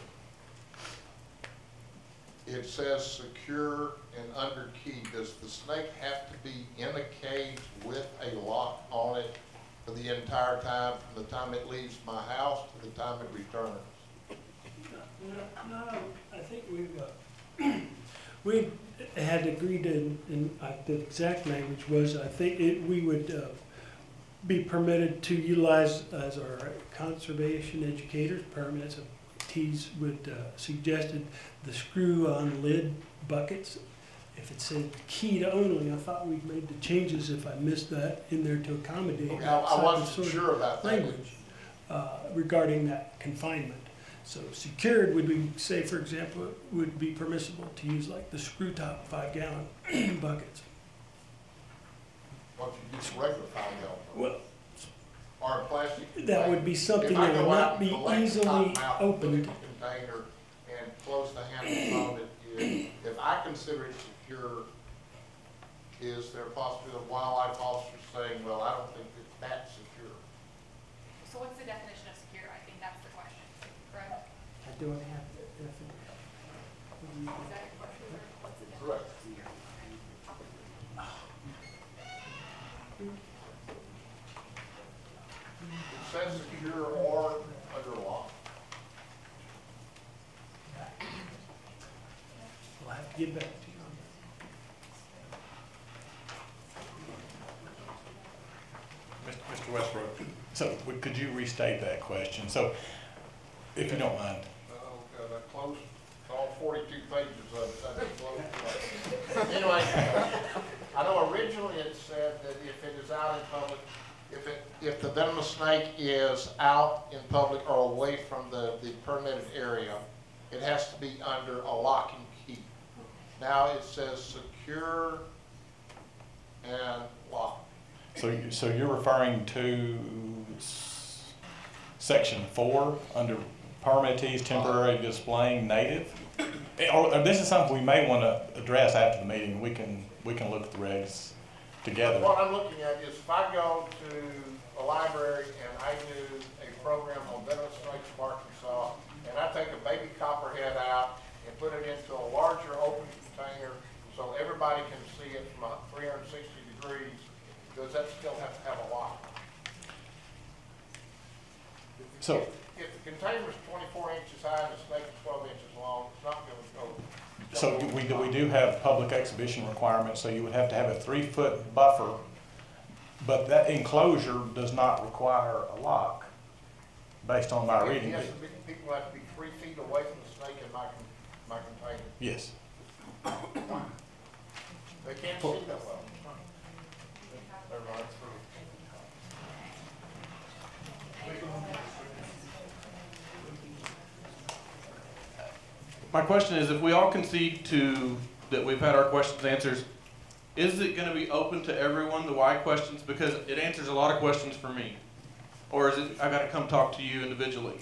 It says secure and under key. Does the snake have to be in a cage with a lock on it for the entire time, from the time it leaves my house to the time it returns? No, no, I think we've, uh, we had agreed in, in uh, the exact language was, I think it, we would uh, be permitted to utilize as our conservation educators permits. T's would uh, suggested the screw on lid buckets. If it said keyed only, I thought we'd made the changes, if I missed that, in there to accommodate Okay, that I, I wasn't sort of sure about that. language uh, regarding that confinement. So secured, would we say, for example, it would be permissible to use like the screw top five gallon buckets? What if you use regular five gallon? Well, or a plastic. that would be something that would not be easily opened. Container and close the handle on it. If, if I consider it secure, is there a possibility of wildlife officers saying, well, I don't think that that's secure? So what's the definition of secure? I think that's the question, correct? I don't have the definition. Is that your question, or what's the definition? Correct. It says secure or under lock. We'll have to get back to you on that. Mister Westbrook, so w- could you restate that question? So, if you don't mind. Oh, God, I closed all forty-two pages of it. I didn't close it. Anyway, I know originally it said that if it is out in public, if it, if the venomous snake is out in public or away from the, the permitted area, it has to be under a lock and key. Now it says secure and lock. So, you- so you're referring to s- section four under permittees temporarily displaying native? Eh, Or, or this is something we may want to address after the meeting. We can, we can look at the regs together. What I'm looking at is if I go to a library and I do a program on venomous snakes of Arkansas, and I take a baby copperhead out and put it into a larger open container so everybody can see it from three hundred sixty degrees, does that still have to have a lock? So, If the container is twenty-four inches high and the snake is twelve inches long, So we, do- we do have public exhibition requirements, so you would have to have a three-foot buffer, but that enclosure does not require a lock, based on my reading. Yes, the people have to be three feet away from the snake in my, con- my container. Yes. They can't see that well. My question is, if we all concede to, that we've had our questions answered, is it gonna be open to everyone, the why questions? Because it answers a lot of questions for me. Or is it, I gotta come talk to you individually?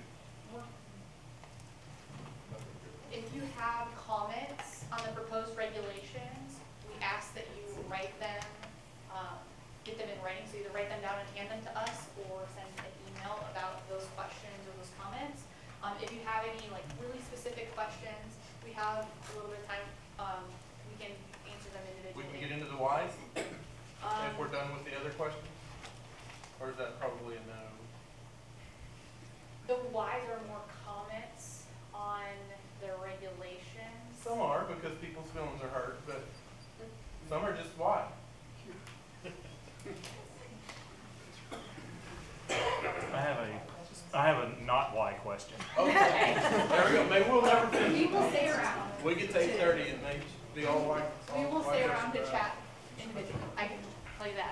If you have comments on the proposed regulations, we ask that you write them, um, get them in writing, so either write them down and hand them to us, or send an email about those questions or those comments. Um, if you have any like really specific questions, we have a little bit of time, um, we can answer them We individually. can get into the whys, Um, if we're done with the other questions? Or is that probably a no? The whys are more comments on the regulations. Some are, because people's feelings are hurt, but some are just why. I have a, I have a not why question. Okay, there we go, maybe we'll never finish. We will stay around. We get to eight thirty and maybe be all white. We will stay around to chat individually, I can tell you that.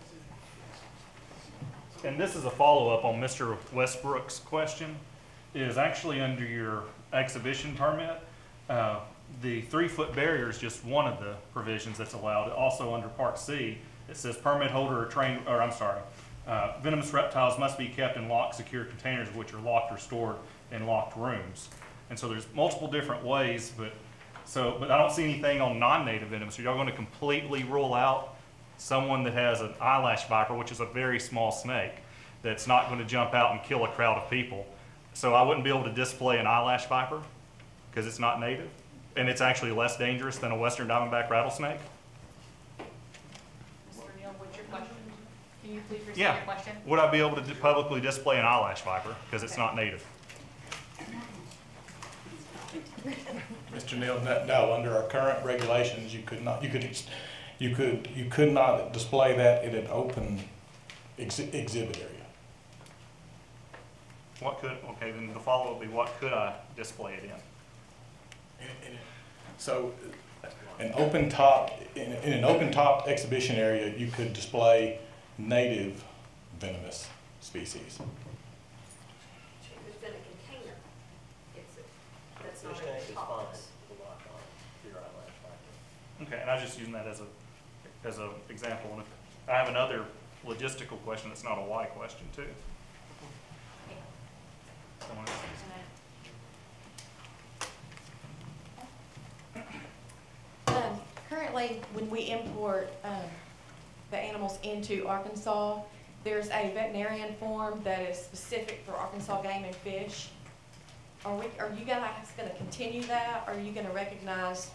And this is a follow-up on Mister Westbrook's question, is actually under your exhibition permit. Uh, the three-foot barrier is just one of the provisions that's allowed. Also under Part C, it says permit holder or train, or I'm sorry, uh, venomous reptiles must be kept in locked, secure containers which are locked or stored in locked rooms. And so there's multiple different ways, but so, but I don't see anything on non-native venomous. Are y'all going to completely rule out someone that has an eyelash viper, which is a very small snake, that's not going to jump out and kill a crowd of people? So I wouldn't be able to display an eyelash viper because it's not native, and it's actually less dangerous than a western diamondback rattlesnake? Mister Neal, what's your question? Can you please restate Yeah. your question? Would I be able to d- publicly display an eyelash viper because it's not native? Mister Neal, no, no, under our current regulations, you could not, you could, ex- you could, you could not display that in an open exhi- exhibit area. What could, okay, then the follow-up would be, what could I display it in? So, an open top, in, in an open top exhibition area, you could display native venomous species. If it's in a container, it's, a- that's not a box. Okay, and I was just using that as a, as a example, and if, I have another logistical question that's not a why question too. Someone else? Um, currently, when we import, um, the animals into Arkansas, there's a veterinarian form that is specific for Arkansas game and fish. Are we, are you guys gonna continue that, or are you gonna recognize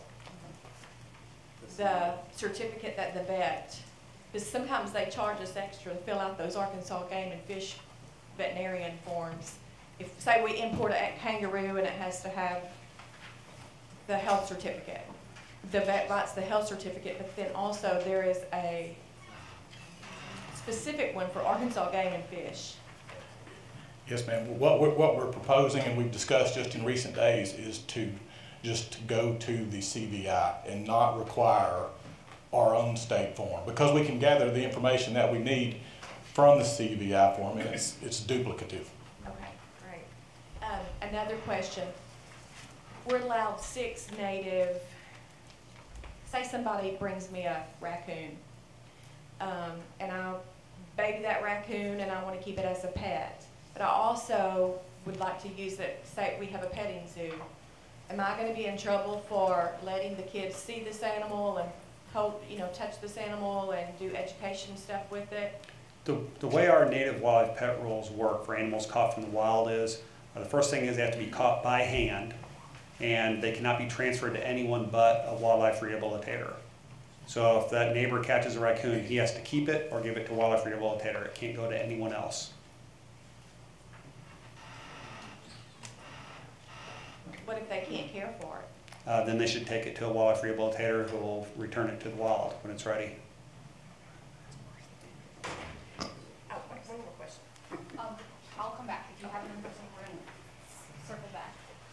the certificate that the vet, because sometimes they charge us extra to fill out those Arkansas game and fish veterinarian forms. If, say we import a kangaroo and it has to have the health certificate, the vet writes the health certificate, but then also there is a specific one for Arkansas game and fish. Yes, ma'am. What we're, what we're proposing, and we've discussed just in recent days, is to just to go to the C V I and not require our own state form, because we can gather the information that we need from the C V I form, and it's, it's duplicative. Okay, great. Um, another question. We're allowed six native, say somebody brings me a raccoon, um, and I baby that raccoon and I want to keep it as a pet, but I also would like to use it, say we have a petting zoo. Am I going to be in trouble for letting the kids see this animal and hold, you know, touch this animal and do education stuff with it? The, the way our native wildlife pet rules work for animals caught from the wild is, uh, the first thing is they have to be caught by hand, and they cannot be transferred to anyone but a wildlife rehabilitator. So if that neighbor catches a raccoon, he has to keep it or give it to a wildlife rehabilitator. It can't go to anyone else. What if they can't care for it? uh, then they should take it to a wildlife rehabilitator who will return it to the wild when it's ready. Oh, one one more question. Um, I'll come back if you have another question, we're gonna circle back.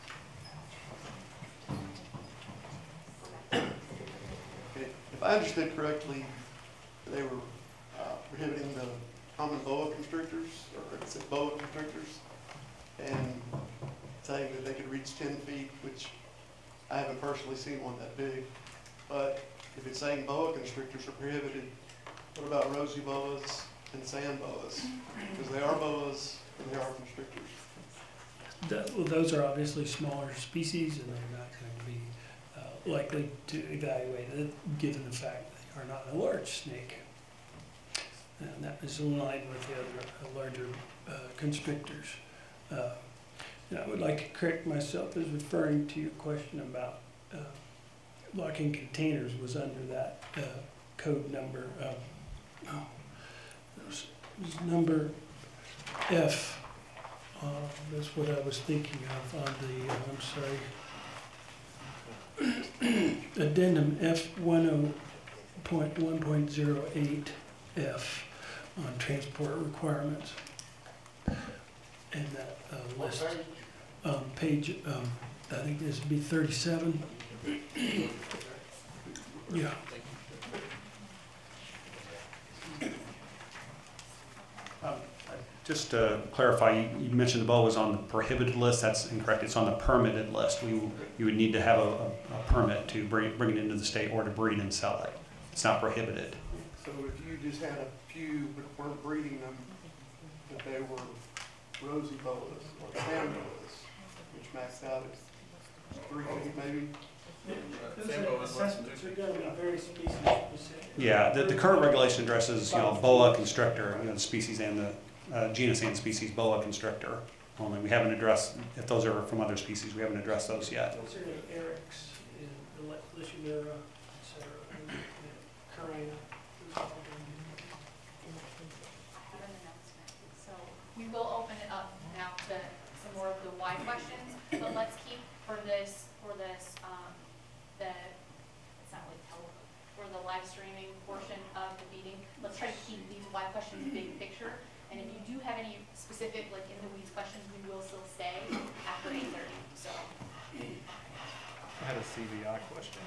Okay, if I understood correctly, they were uh, prohibiting the common boa constrictors, or is it boa constrictors, and saying that they could reach ten feet, which I haven't personally seen one that big. But if it's saying boa constrictors are prohibited, what about rosy boas and sand boas? Because they are boas and they are constrictors. That, well, those are obviously smaller species, and they're not going to be uh, likely to evaluate it, given the fact that they are not a large snake. And that is in line with the other uh, larger uh, constrictors. Uh, and I would like to correct myself as referring to your question about uh, locking containers was under that uh, code number. Uh, oh, it was, it was number F. Uh, that's what I was thinking of on the, uh, I'm sorry, addendum F ten point one point zero eight F on transport requirements. And that uh, list, um, page, um, I think this would be thirty-seven. Yeah. Um, Just to clarify, you, you mentioned the boa was on the prohibited list. That's incorrect. It's on the permitted list. We, you would need to have a, a, a permit to bring, bring it into the state or to breed and sell it. It's not prohibited. So if you just had a few but weren't breeding them, that they were rosy boas or sand boas, which maxed out at three feet maybe? Those assessments are going to be very species specific. Yeah, the, the current regulation addresses, you know, boa constrictor, you know, the species and the uh, genus and species boa constrictor only. We haven't addressed, if those are from other species, we haven't addressed those yet. Those are the Eryx, the Lishimura, et cetera, Carina. So we will open it up now to some more of the why questions, but let's keep for this, for this, um, the, it's not really tele, for the live streaming portion of the meeting, let's try to keep these why questions big picture. And if you do have any specific, like in the weeds questions, we will still stay after eight thirty, so. I had a C V I question.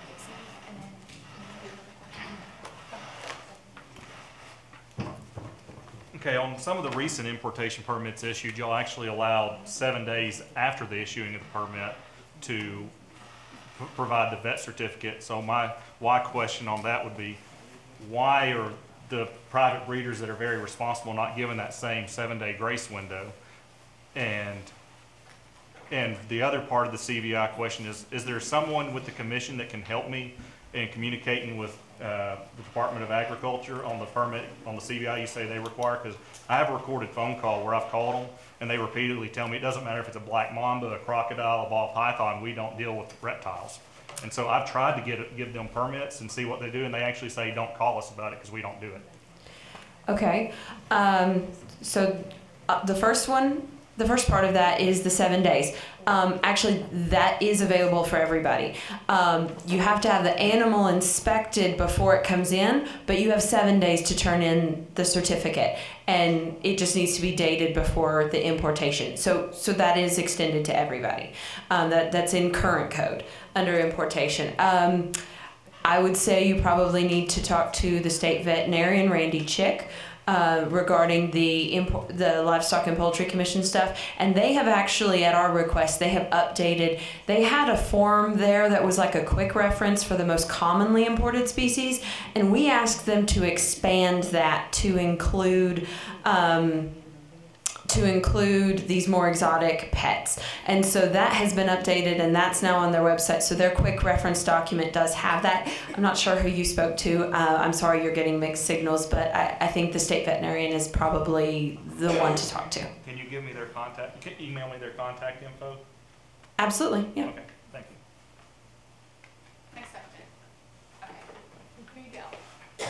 Okay, on some of the recent importation permits issued, y'all actually allowed seven days after the issuing of the permit to p- provide the vet certificate. So my why question on that would be, why are the private breeders that are very responsible not given that same seven-day grace window? And and the other part of the C V I question is, is there someone with the commission that can help me in communicating with uh, the Department of Agriculture on the permit, on the C V I you say they require? Because I have a recorded phone call where I've called them and they repeatedly tell me it doesn't matter if it's a black mamba, a crocodile, a ball python, we don't deal with reptiles. And so I've tried to get it, give them permits and see what they do, and they actually say don't call us about it because we don't do it. Okay, um, so uh, the first one, the first part of that is the seven days. Um, actually, that is available for everybody. Um, you have to have the animal inspected before it comes in, but you have seven days to turn in the certificate, and it just needs to be dated before the importation. So, so that is extended to everybody. Um, that that's in current code under importation. Um, I would say you probably need to talk to the state veterinarian, Randy Chick, uh, regarding the import, the Livestock and Poultry Commission stuff. And they have actually, at our request, they have updated. They had a form there that was like a quick reference for the most commonly imported species, and we asked them to expand that to include um, to include these more exotic pets. And so that has been updated, and that's now on their website. So their quick reference document does have that. I'm not sure who you spoke to. Uh, I'm sorry you're getting mixed signals, but I, I think the state veterinarian is probably the one to talk to. Can you give me their contact, can you email me their contact info? Absolutely, yeah. Okay, thank you. Next subject. Okay, here you go.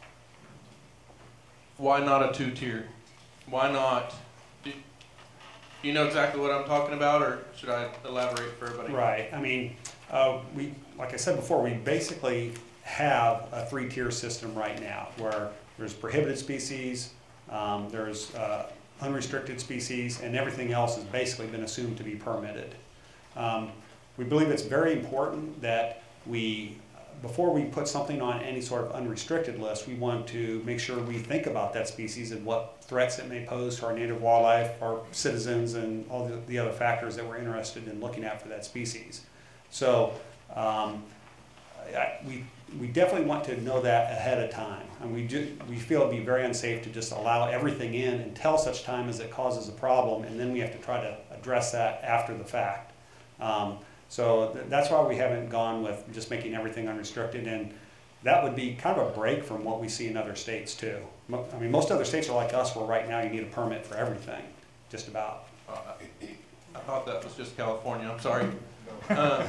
Why not a two-tier? Why not, you know exactly what I'm talking about, or should I elaborate for everybody? Right, I mean, uh, we, like I said before, we basically have a three-tier system right now, where there's prohibited species, um, there's uh, unrestricted species, and everything else has basically been assumed to be permitted. Um, we believe it's very important that we, before we put something on any sort of unrestricted list, we want to make sure we think about that species and what threats it may pose to our native wildlife, our citizens, and all the, the other factors that we're interested in looking at for that species. So um, I, we, we definitely want to know that ahead of time. And we, do, we feel it'd be very unsafe to just allow everything in until such time as it causes a problem, and then we have to try to address that after the fact. Um, so th that's why we haven't gone with just making everything unrestricted, and that would be kind of a break from what we see in other states too. Mo I mean, most other states are like us, where right now you need a permit for everything, just about. Uh, I thought that was just California, I'm sorry. Uh,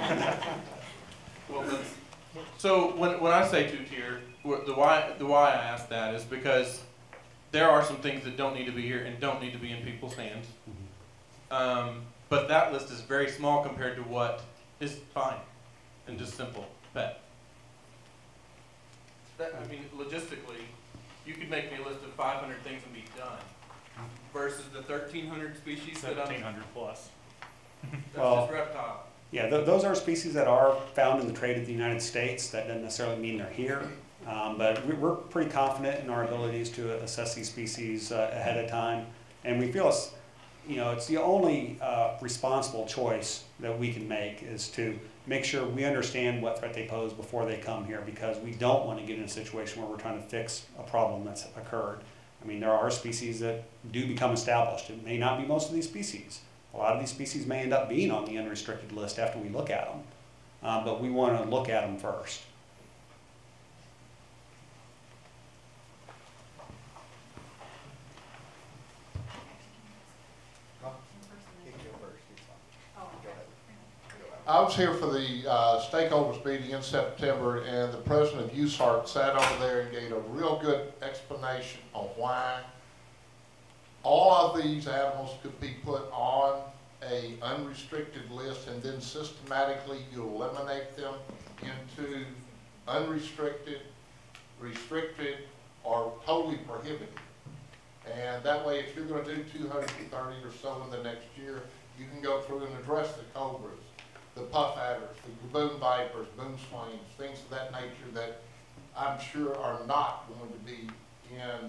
well, so when, when I say two-tier, the why, the why I ask that is because there are some things that don't need to be here and don't need to be in people's hands. Um, but that list is very small compared to what is fine and just simple pet. That, I mean, logistically, you could make me a list of five hundred things and be done, versus the thirteen hundred species that I'm... seventeen hundred plus. That's Well, just reptile. Yeah, th those are species that are found in the trade of the United States. That doesn't necessarily mean they're here. Um, but we, we're pretty confident in our abilities to assess these species uh, ahead of time. And we feel it's, you know, it's the only uh, responsible choice that we can make, is to make sure we understand what threat they pose before they come here, because we don't want to get in a situation where we're trying to fix a problem that's occurred. I mean, there are species that do become established. It may not be most of these species. A lot of these species may end up being on the unrestricted list after we look at them, uh, but we want to look at them first. I was here for the uh, stakeholders meeting in September, and the president of U S A R C sat over there and gave a real good explanation on why all of these animals could be put on a unrestricted list, and then systematically you eliminate them into unrestricted, restricted, or totally prohibited. And that way, if you're going to do two hundred thirty or so in the next year, you can go through and address the cobras, the puff adders, the baboon vipers, boom swains, things of that nature that I'm sure are not going to be in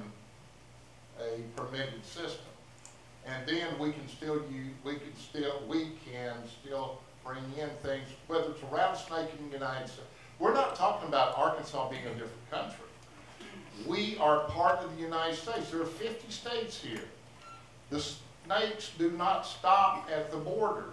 a permitted system. And then we can still use, we can still, we can still bring in things, whether it's a rattlesnake in the United States. We're not talking about Arkansas being a different country. We are part of the United States. There are fifty states here. The snakes do not stop at the borders.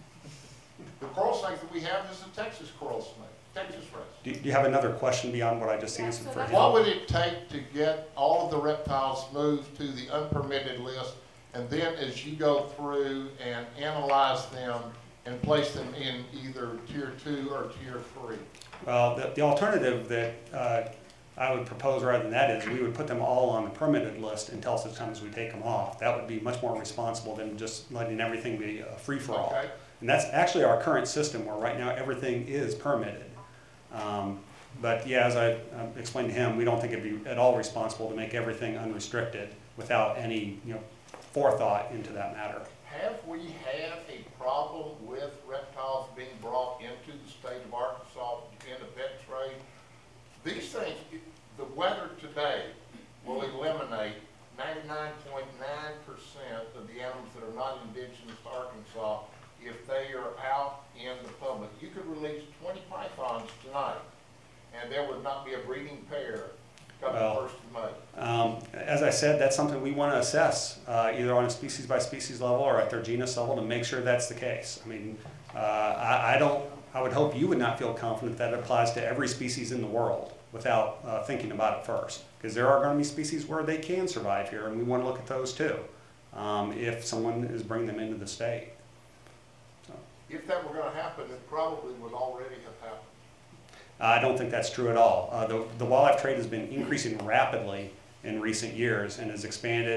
The coral snake that we have is a Texas coral snake, Texas red. Do, do you have another question beyond what I just Yeah, answered so for that's- him? What would it take to get all of the reptiles moved to the unpermitted list, and then as you go through and analyze them and place them in either tier two or tier three? Well, the, the alternative that uh, I would propose rather than that is we would put them all on the permitted list until such time as we take them off. That would be much more responsible than just letting everything be a free-for-all. Okay. And that's actually our current system, where right now everything is permitted. Um, but yeah, as I um, explained to him, we don't think it'd be at all responsible to make everything unrestricted without any, you know, forethought into that matter. Have we had a problem with reptiles being brought into the state of Arkansas in the pet trade? These things, the weather today will eliminate ninety-nine point nine percent of the animals that are not indigenous to Arkansas if they are out in the public. You could release twenty pythons tonight, and there would not be a breeding pair come the Well, first of May. Um, as I said, that's something we want to assess, uh, either on a species by species level or at their genus level, to make sure that's the case. I mean, uh, I, I don't, I would hope you would not feel confident that it applies to every species in the world without uh, thinking about it first. Because there are going to be species where they can survive here, and we want to look at those too, um, if someone is bringing them into the state. So, If that were going to happen, it probably would already have happened. I don't think that's true at all. Uh, the, the wildlife trade has been increasing rapidly in recent years and has expanded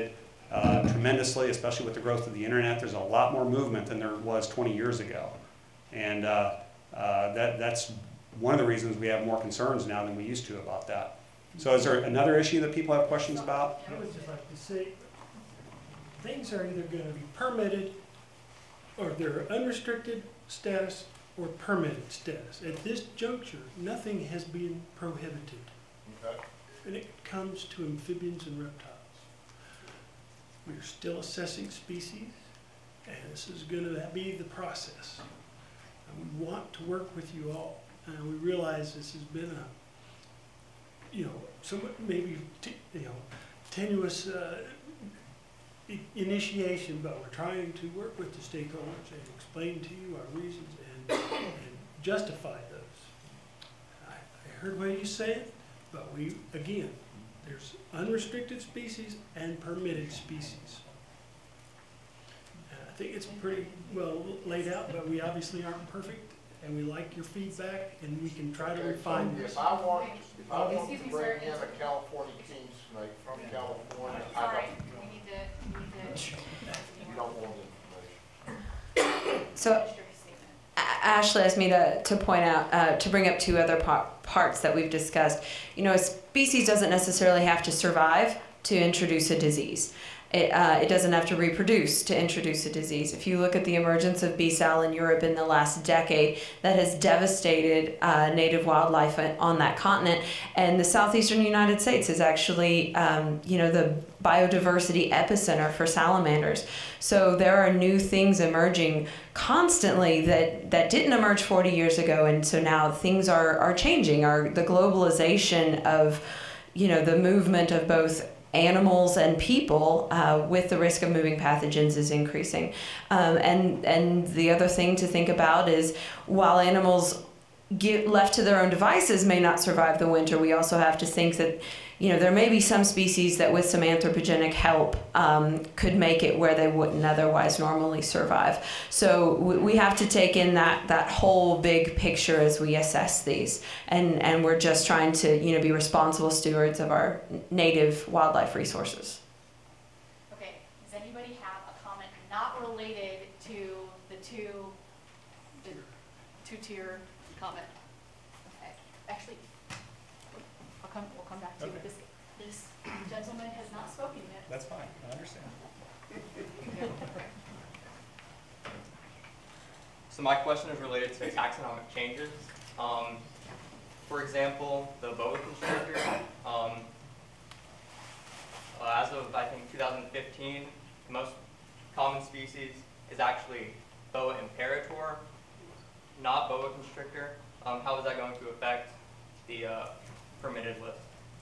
uh, tremendously, especially with the growth of the internet. There's a lot more movement than there was twenty years ago. And uh, uh, that, that's one of the reasons we have more concerns now than we used to about that. So is there another issue that people have questions about? I would just like to say, things are either going to be permitted, or they're unrestricted status or permitted status. At this juncture, nothing has been prohibited. Okay. When it comes to amphibians and reptiles, we're still assessing species, and this is going to be the process. And we want to work with you all, and we realize this has been a, you know, somewhat maybe t you know, tenuous uh, i initiation, but we're trying to work with the stakeholders and explain to you our reasons and, and justify those. I, I heard what you said, but we, again, there's unrestricted species and permitted species. And I think it's pretty well laid out, but we obviously aren't perfect, and we like your feedback, and we can try to Okay, refine so this. If I want, if I want Excuse to me, bring sir. in a California king snake from California, I Sorry, don't, we need to, we need to. you don't want information. So A- Ashley asked me to, to point out, uh, to bring up two other par parts that we've discussed. You know, a species doesn't necessarily have to survive to introduce a disease. It, uh, it doesn't have to reproduce to introduce a disease. If you look at the emergence of B-Sal in Europe in the last decade, that has devastated uh, native wildlife on that continent. And the southeastern United States is actually, um, you know, the biodiversity epicenter for salamanders. So there are new things emerging constantly that, that didn't emerge forty years ago. And so now things are, are changing. Our, the globalization of, you know, the movement of both animals and people uh, with the risk of moving pathogens is increasing. Um, and, and the other thing to think about is while animals get left to their own devices may not survive the winter, we also have to think that, you know, there may be some species that with some anthropogenic help um, could make it where they wouldn't otherwise normally survive. So we, we have to take in that, that whole big picture as we assess these. And, and we're just trying to, you know, be responsible stewards of our native wildlife resources. Okay, does anybody have a comment not related to the two, the two-tier comment? Okay, actually, I'll come, we'll come back to you. Okay. This, this gentleman has not spoken yet. That's fine, I understand. So my question is related to taxonomic changes. Um, for example, the boa constrictor, um, uh, as of I think two thousand fifteen, the most common species is actually boa imperator, not boa constrictor. Um, how is that going to affect the uh, permitted list?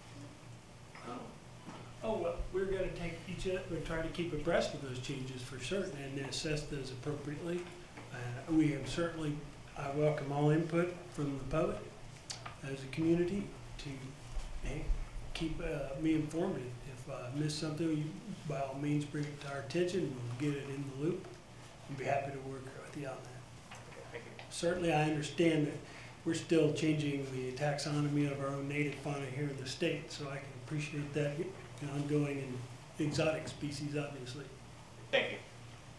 Oh, well, we're gonna take each, of- we're trying to keep abreast of those changes for certain and assess those appropriately. Uh, we have certainly, I welcome all input from the public as a community to, hey, keep uh, me informed. If I miss something, you, by all means, bring it to our attention, we'll get it in the loop. I'd be happy to work with you on that. Okay, thank you. Certainly, I understand that we're still changing the taxonomy of our own native fauna here in the state, so I can appreciate that ongoing and exotic species, obviously. Thank you.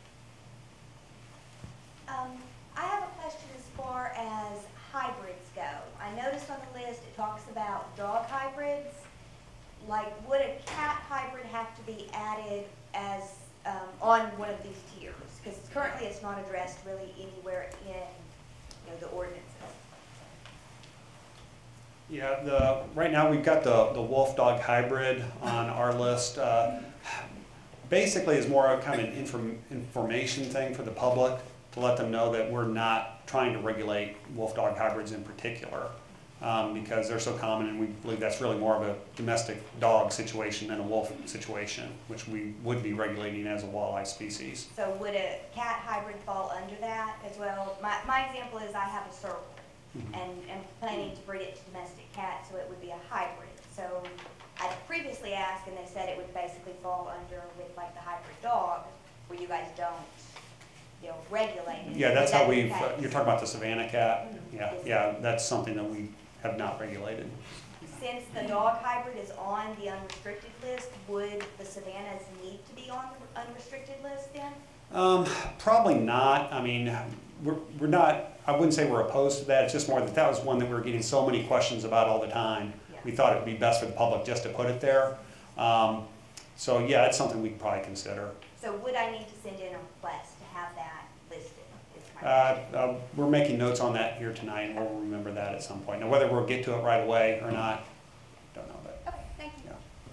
Um, I have a question as far as hybrids go. I noticed on the list it talks about dog hybrids. Like, would a cat hybrid have to be added as um, on one of these tiers? Because currently it's not addressed really anywhere in, you know, the ordinances. Yeah, the, right now we've got the, the wolf dog hybrid on our list. Uh, basically is more of kind of an inform, information thing for the public to let them know that we're not trying to regulate wolf dog hybrids in particular um, because they're so common, and we believe that's really more of a domestic dog situation than a wolf situation, which we would be regulating as a wildlife species. So would a cat hybrid fall under that as well? My, my example is I have a circle. And am planning to breed it to domestic cats, so it would be a hybrid. So I previously asked, and they said it would basically fall under with like the hybrid dog, where you guys don't, you know, regulate it. Yeah, that's Would how that be we've, the uh, case? you're talking about the Savannah cat? Mhm. Yeah, Yes. yeah, that's something that we have not regulated. since the dog hybrid is on the unrestricted list, would the Savannahs need to be on the unrestricted list then? Um, probably not. I mean, we're, we're not, I wouldn't say we're opposed to that. It's just more that that was one that we were getting so many questions about all the time. Yeah. We thought it would be best for the public just to put it there. Um, so yeah, it's something we could probably consider. So would I need to send in a request to have that listed? Is my Uh, question. uh, we're making notes on that here tonight, and we'll remember that at some point. Now, whether we'll get to it right away or not, don't know, but Okay, thank you. yeah.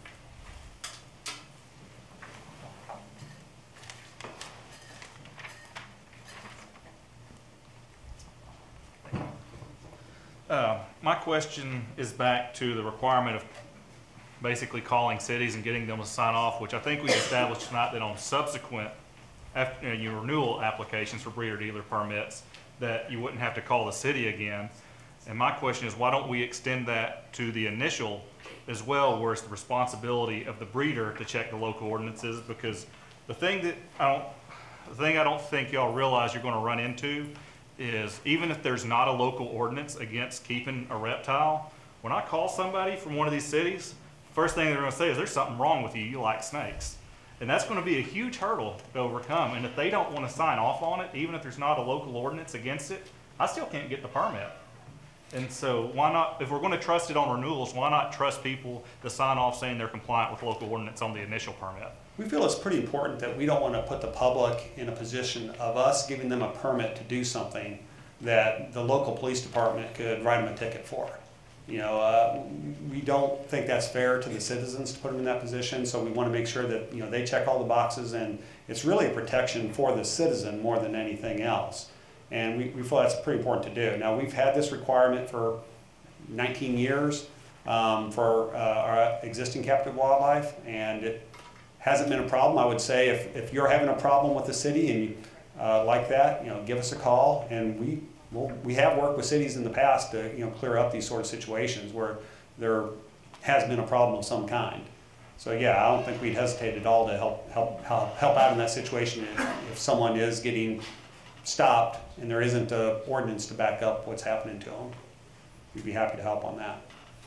Uh, my question is back to the requirement of basically calling cities and getting them to sign off, which I think we established tonight that on subsequent after, uh, your renewal applications for breeder dealer permits, that you wouldn't have to call the city again. And my question is, why don't we extend that to the initial as well, where it's the responsibility of the breeder to check the local ordinances? Because the thing that I don't, the thing I don't think y'all realize you're gonna run into is, even if there's not a local ordinance against keeping a reptile, when I call somebody from one of these cities, first thing they're gonna say is, there's something wrong with you, you like snakes. And that's gonna be a huge hurdle to overcome. And if they don't wanna sign off on it, even if there's not a local ordinance against it, I still can't get the permit. And so why not, if we're gonna trust it on renewals, why not trust people to sign off saying they're compliant with local ordinance on the initial permit? We feel it's pretty important that we don't want to put the public in a position of us giving them a permit to do something that the local police department could write them a ticket for. You know, uh, we don't think that's fair to the citizens to put them in that position, so we want to make sure that, you know, they check all the boxes, and it's really a protection for the citizen more than anything else. And we, we feel that's pretty important to do. Now, we've had this requirement for nineteen years um, for uh, our existing captive wildlife, and it hasn't been a problem. I would say if, if you're having a problem with the city and you uh, like that, you know, give us a call, and we Well, we have worked with cities in the past to, you know, clear up these sort of situations where there has been a problem of some kind. So yeah, I don't think we'd hesitate at all to help help help, help out in that situation if, if someone is getting stopped and there isn't an ordinance to back up what's happening to them. We'd be happy to help on that.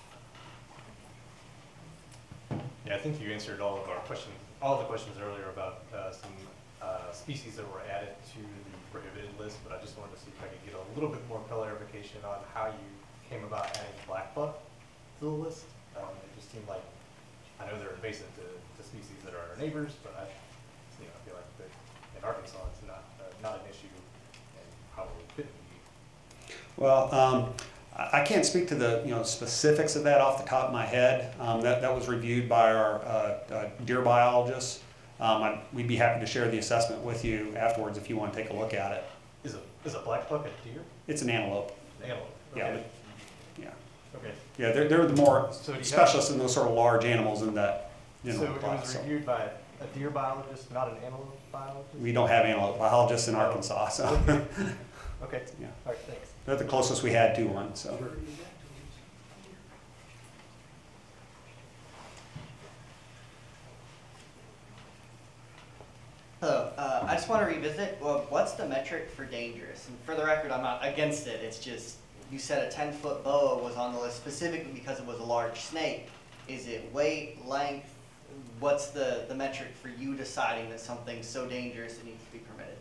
Yeah, I think you answered all of our questions, all of the questions earlier about uh, some uh, species that were added to the prohibited list, but I just wanted to see if I could get a little bit more clarification on how you came about adding black buck to the list. Um, it just seemed like, I know they're invasive to, to species that are our neighbors, but I, you know, I feel like that in Arkansas it's not uh, not an issue, and probably couldn't be. Well, um, I I can't speak to the, you know, specifics of that off the top of my head. Um, that, that was reviewed by our uh, uh, deer biologists. Um, I'd, we'd be happy to share the assessment with you afterwards if you want to take a look at it. Is a is a black buck a deer? It's an antelope. An antelope. Yeah. Okay. Yeah. Okay. Yeah, they're, they're the more So do you have- specialists in those sort of large animals in that, you know, So it class. was So reviewed by a deer biologist, not an antelope biologist? we don't have antelope biologists in Arkansas, so Okay. yeah. All right, thanks. They're the closest we had to one, so. Hello, uh, I just want to revisit, well, what's the metric for dangerous? And for the record, I'm not against it, it's just, you said a ten foot boa was on the list specifically because it was a large snake. Is it weight, length? What's the, the metric for you deciding that something's so dangerous it needs to be permitted?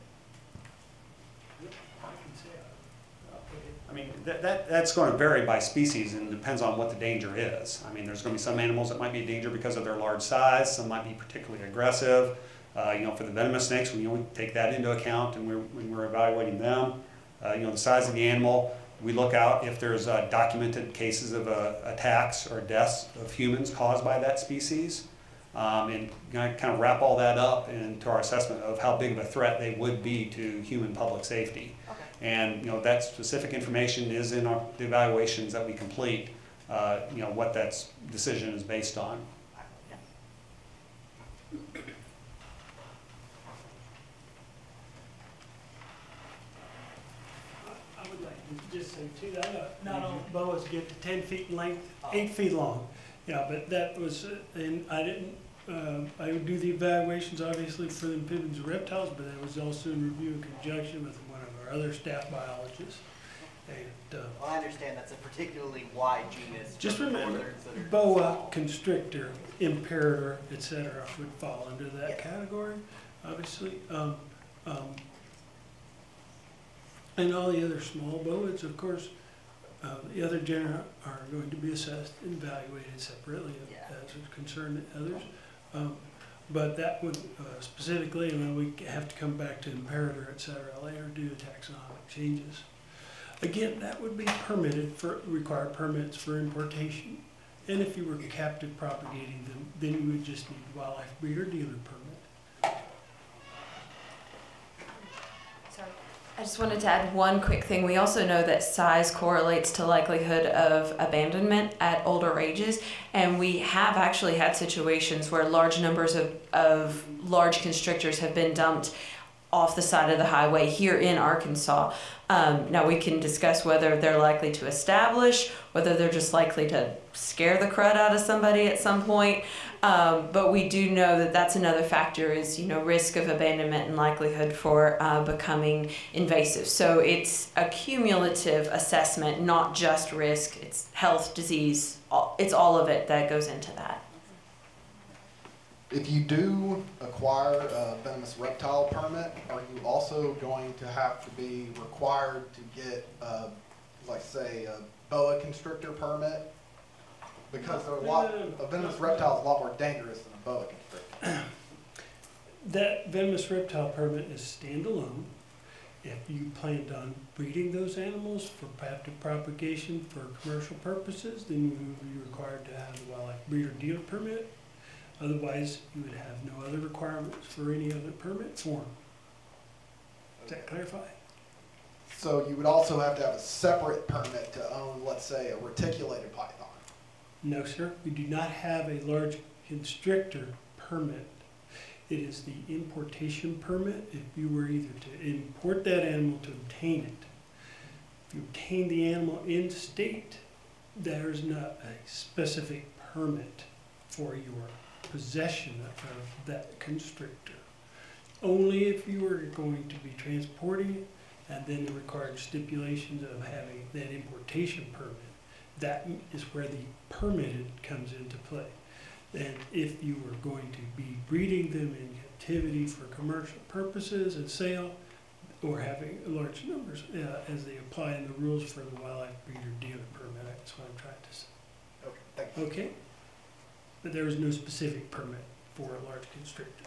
I mean, that, that, that's going to vary by species and depends on what the danger is. I mean, there's going to be some animals that might be a danger because of their large size, some might be particularly aggressive. Uh, you know, for the venomous snakes, we, you know, we take that into account and we're, when we're evaluating them. Uh, you know, the size of the animal, we look out if there's uh, documented cases of uh, attacks or deaths of humans caused by that species. Um, and kind of wrap all that up into our assessment of how big of a threat they would be to human public safety. Okay. And you know, that specific information is in our, the evaluations that we complete, uh, you know, what that decision is based on. I would like to just say too, that uh, not all boas get to ten feet in length, eight feet long. Yeah, but that was, uh, and I didn't, uh, I would do the evaluations obviously for the amphibians and reptiles, but I was also in review in conjunction with one of our other staff biologists. And, uh, Well, I understand that's a particularly wide genus. just from the remember, northerns that are boa small. constrictor, imperator, et cetera, would fall under that Yes. category, obviously. Um, um, and all the other small boas, of course, uh, the other genera are going to be assessed and evaluated separately Yeah. as it concerned others. Um, but that would uh, specifically, and then we have to come back to imperator, et cetera, later due to taxonomic changes. Again, that would be permitted for, require permits for importation. And if you were captive propagating them, then you would just need wildlife breeder dealer permit. Sorry. I just wanted to add one quick thing. We also know that size correlates to likelihood of abandonment at older ages. And we have actually had situations where large numbers of, of large constrictors have been dumped off the side of the highway here in Arkansas. Um, now we can discuss whether they're likely to establish, whether they're just likely to scare the crud out of somebody at some point. Um, but we do know that that's another factor is, you know, risk of abandonment and likelihood for uh, becoming invasive. So it's a cumulative assessment, not just risk. It's health, disease, all, it's all of it that goes into that. If you do acquire a venomous reptile permit, are you also going to have to be required to get, uh, like say, a boa constrictor permit? Because they're a lot, a venomous reptile is a lot more dangerous than a boa constrictor. That venomous reptile permit is standalone. If you planned on breeding those animals for captive propagation for commercial purposes, then you would be required to have a wildlife breeder dealer permit. Otherwise, you would have no other requirements for any other permit form. Does that clarify? So you would also have to have a separate permit to own, let's say, a reticulated python. No, sir. We do not have a large constrictor permit. It is the importation permit. If you were either to import that animal to obtain it, if you obtain the animal in state, there's not a specific permit for your possession of that constrictor. Only if you were going to be transporting it, and then the required stipulations of having that importation permit. That is where the permitted comes into play. And if you were going to be breeding them in captivity for commercial purposes and sale, or having large numbers uh, as they apply in the rules for the wildlife breeder dealer permit, that's what I'm trying to say. Okay, thank you. Okay? But there is no specific permit for a large constrictor.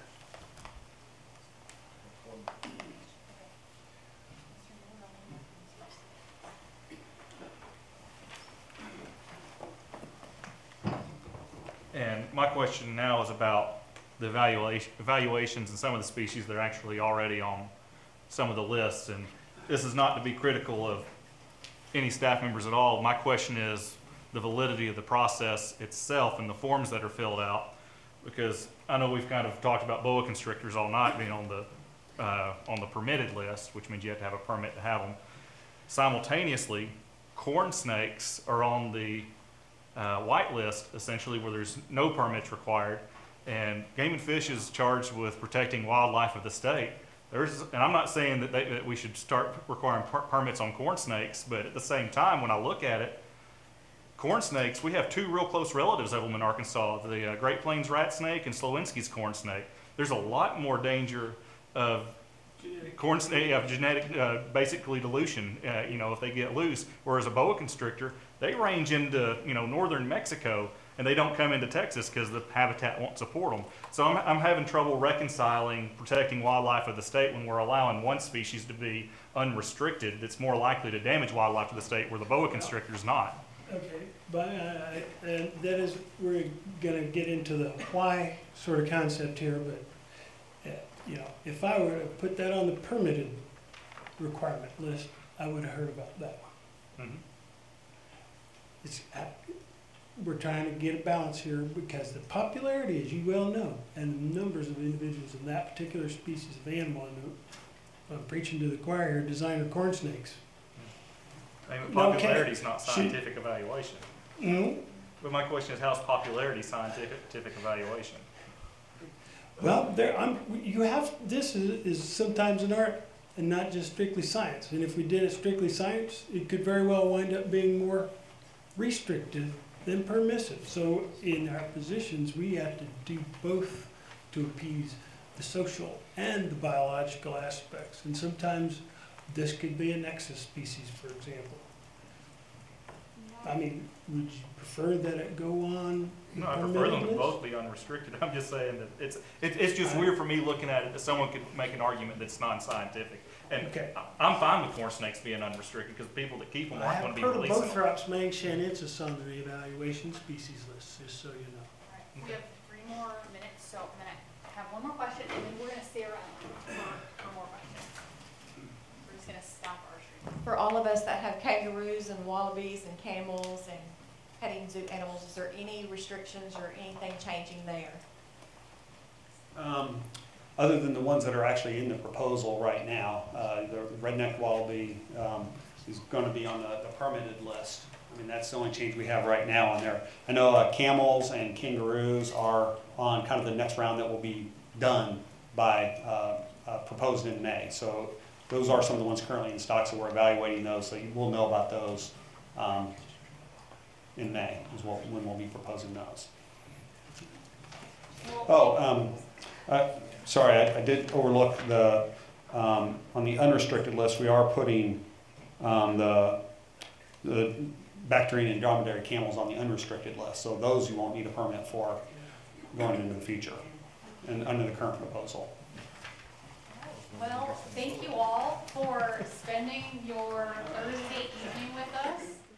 And my question now is about the evaluation, evaluations and some of the species that are actually already on some of the lists. And this is not to be critical of any staff members at all. My question is the validity of the process itself and the forms that are filled out. Because I know we've kind of talked about boa constrictors all night being on the, uh, on the permitted list, which means you have to have a permit to have them. Simultaneously, corn snakes are on the uh, white list, essentially, where there's no permits required. And Game and Fish is charged with protecting wildlife of the state. There's, and I'm not saying that, they, that we should start requiring per permits on corn snakes, but at the same time, when I look at it, corn snakes, we have two real close relatives of them in Arkansas, the uh, Great Plains rat snake and Slowinski's corn snake. There's a lot more danger of corn snake, of genetic, uh, basically dilution, uh, you know, if they get loose, whereas a boa constrictor, they range into, you know, northern Mexico, and they don't come into Texas because the habitat won't support them. So I'm, I'm having trouble reconciling protecting wildlife of the state when we're allowing one species to be unrestricted that's more likely to damage wildlife of the state where the boa constrictor is not. Okay, but uh, and that is, we're gonna get into the why sort of concept here, but uh, you know, if I were to put that on the permitted requirement list, I would have heard about that one. Mm-hmm. It's, uh, we're trying to get a balance here because the popularity, as you well know, and the numbers of individuals in that particular species of animal, and I'm preaching to the choir here, designer corn snakes. I mean, No, popularity is okay. not Should- scientific evaluation. Mm-hmm. But my question is, how's popularity scientific scientific evaluation? Well, there, I'm, you have, this is, is sometimes an art and not just strictly science. And if we did it strictly science, it could very well wind up being more restrictive than permissive. So in our positions, we have to do both to appease the social and the biological aspects. And sometimes this could be a nexus species, for example. I mean, would you prefer that it go on? No, I prefer them to both be unrestricted. I'm just saying that it's, it, it's just weird for me looking at it that someone could make an argument that's non-scientific. And Okay. I- I'm fine with corn snakes being unrestricted because people that keep them I aren't have going to be heard of releasing both them. Throps, Mangshanensis on the evaluation species list, just so you know. Alright, we have three more minutes, so I'm gonna have one more question, and then we're gonna stay around for, for more questions. We're just gonna stop our stream. For all of us that have kangaroos and wallabies and camels and petting zoo animals, is there any restrictions or anything changing there? Um, Other than the ones that are actually in the proposal right now, uh, the redneck wallaby um, is going to be on the, the permitted list. I mean, that's the only change we have right now on there. I know uh, camels and kangaroos are on kind of the next round that will be done by, uh, uh, proposed in May. So those are some of the ones currently in stock, so we're evaluating those, so you will know about those um, in May, is what, when we'll be proposing those. Oh, um, uh, sorry, I, I did overlook the, um, on the unrestricted list, we are putting, um, the, the Bactrian and dromedary camels on the unrestricted list. So those you won't need a permit for going into the future and under the current proposal. Well, thank you all for spending your Thursday evening with us.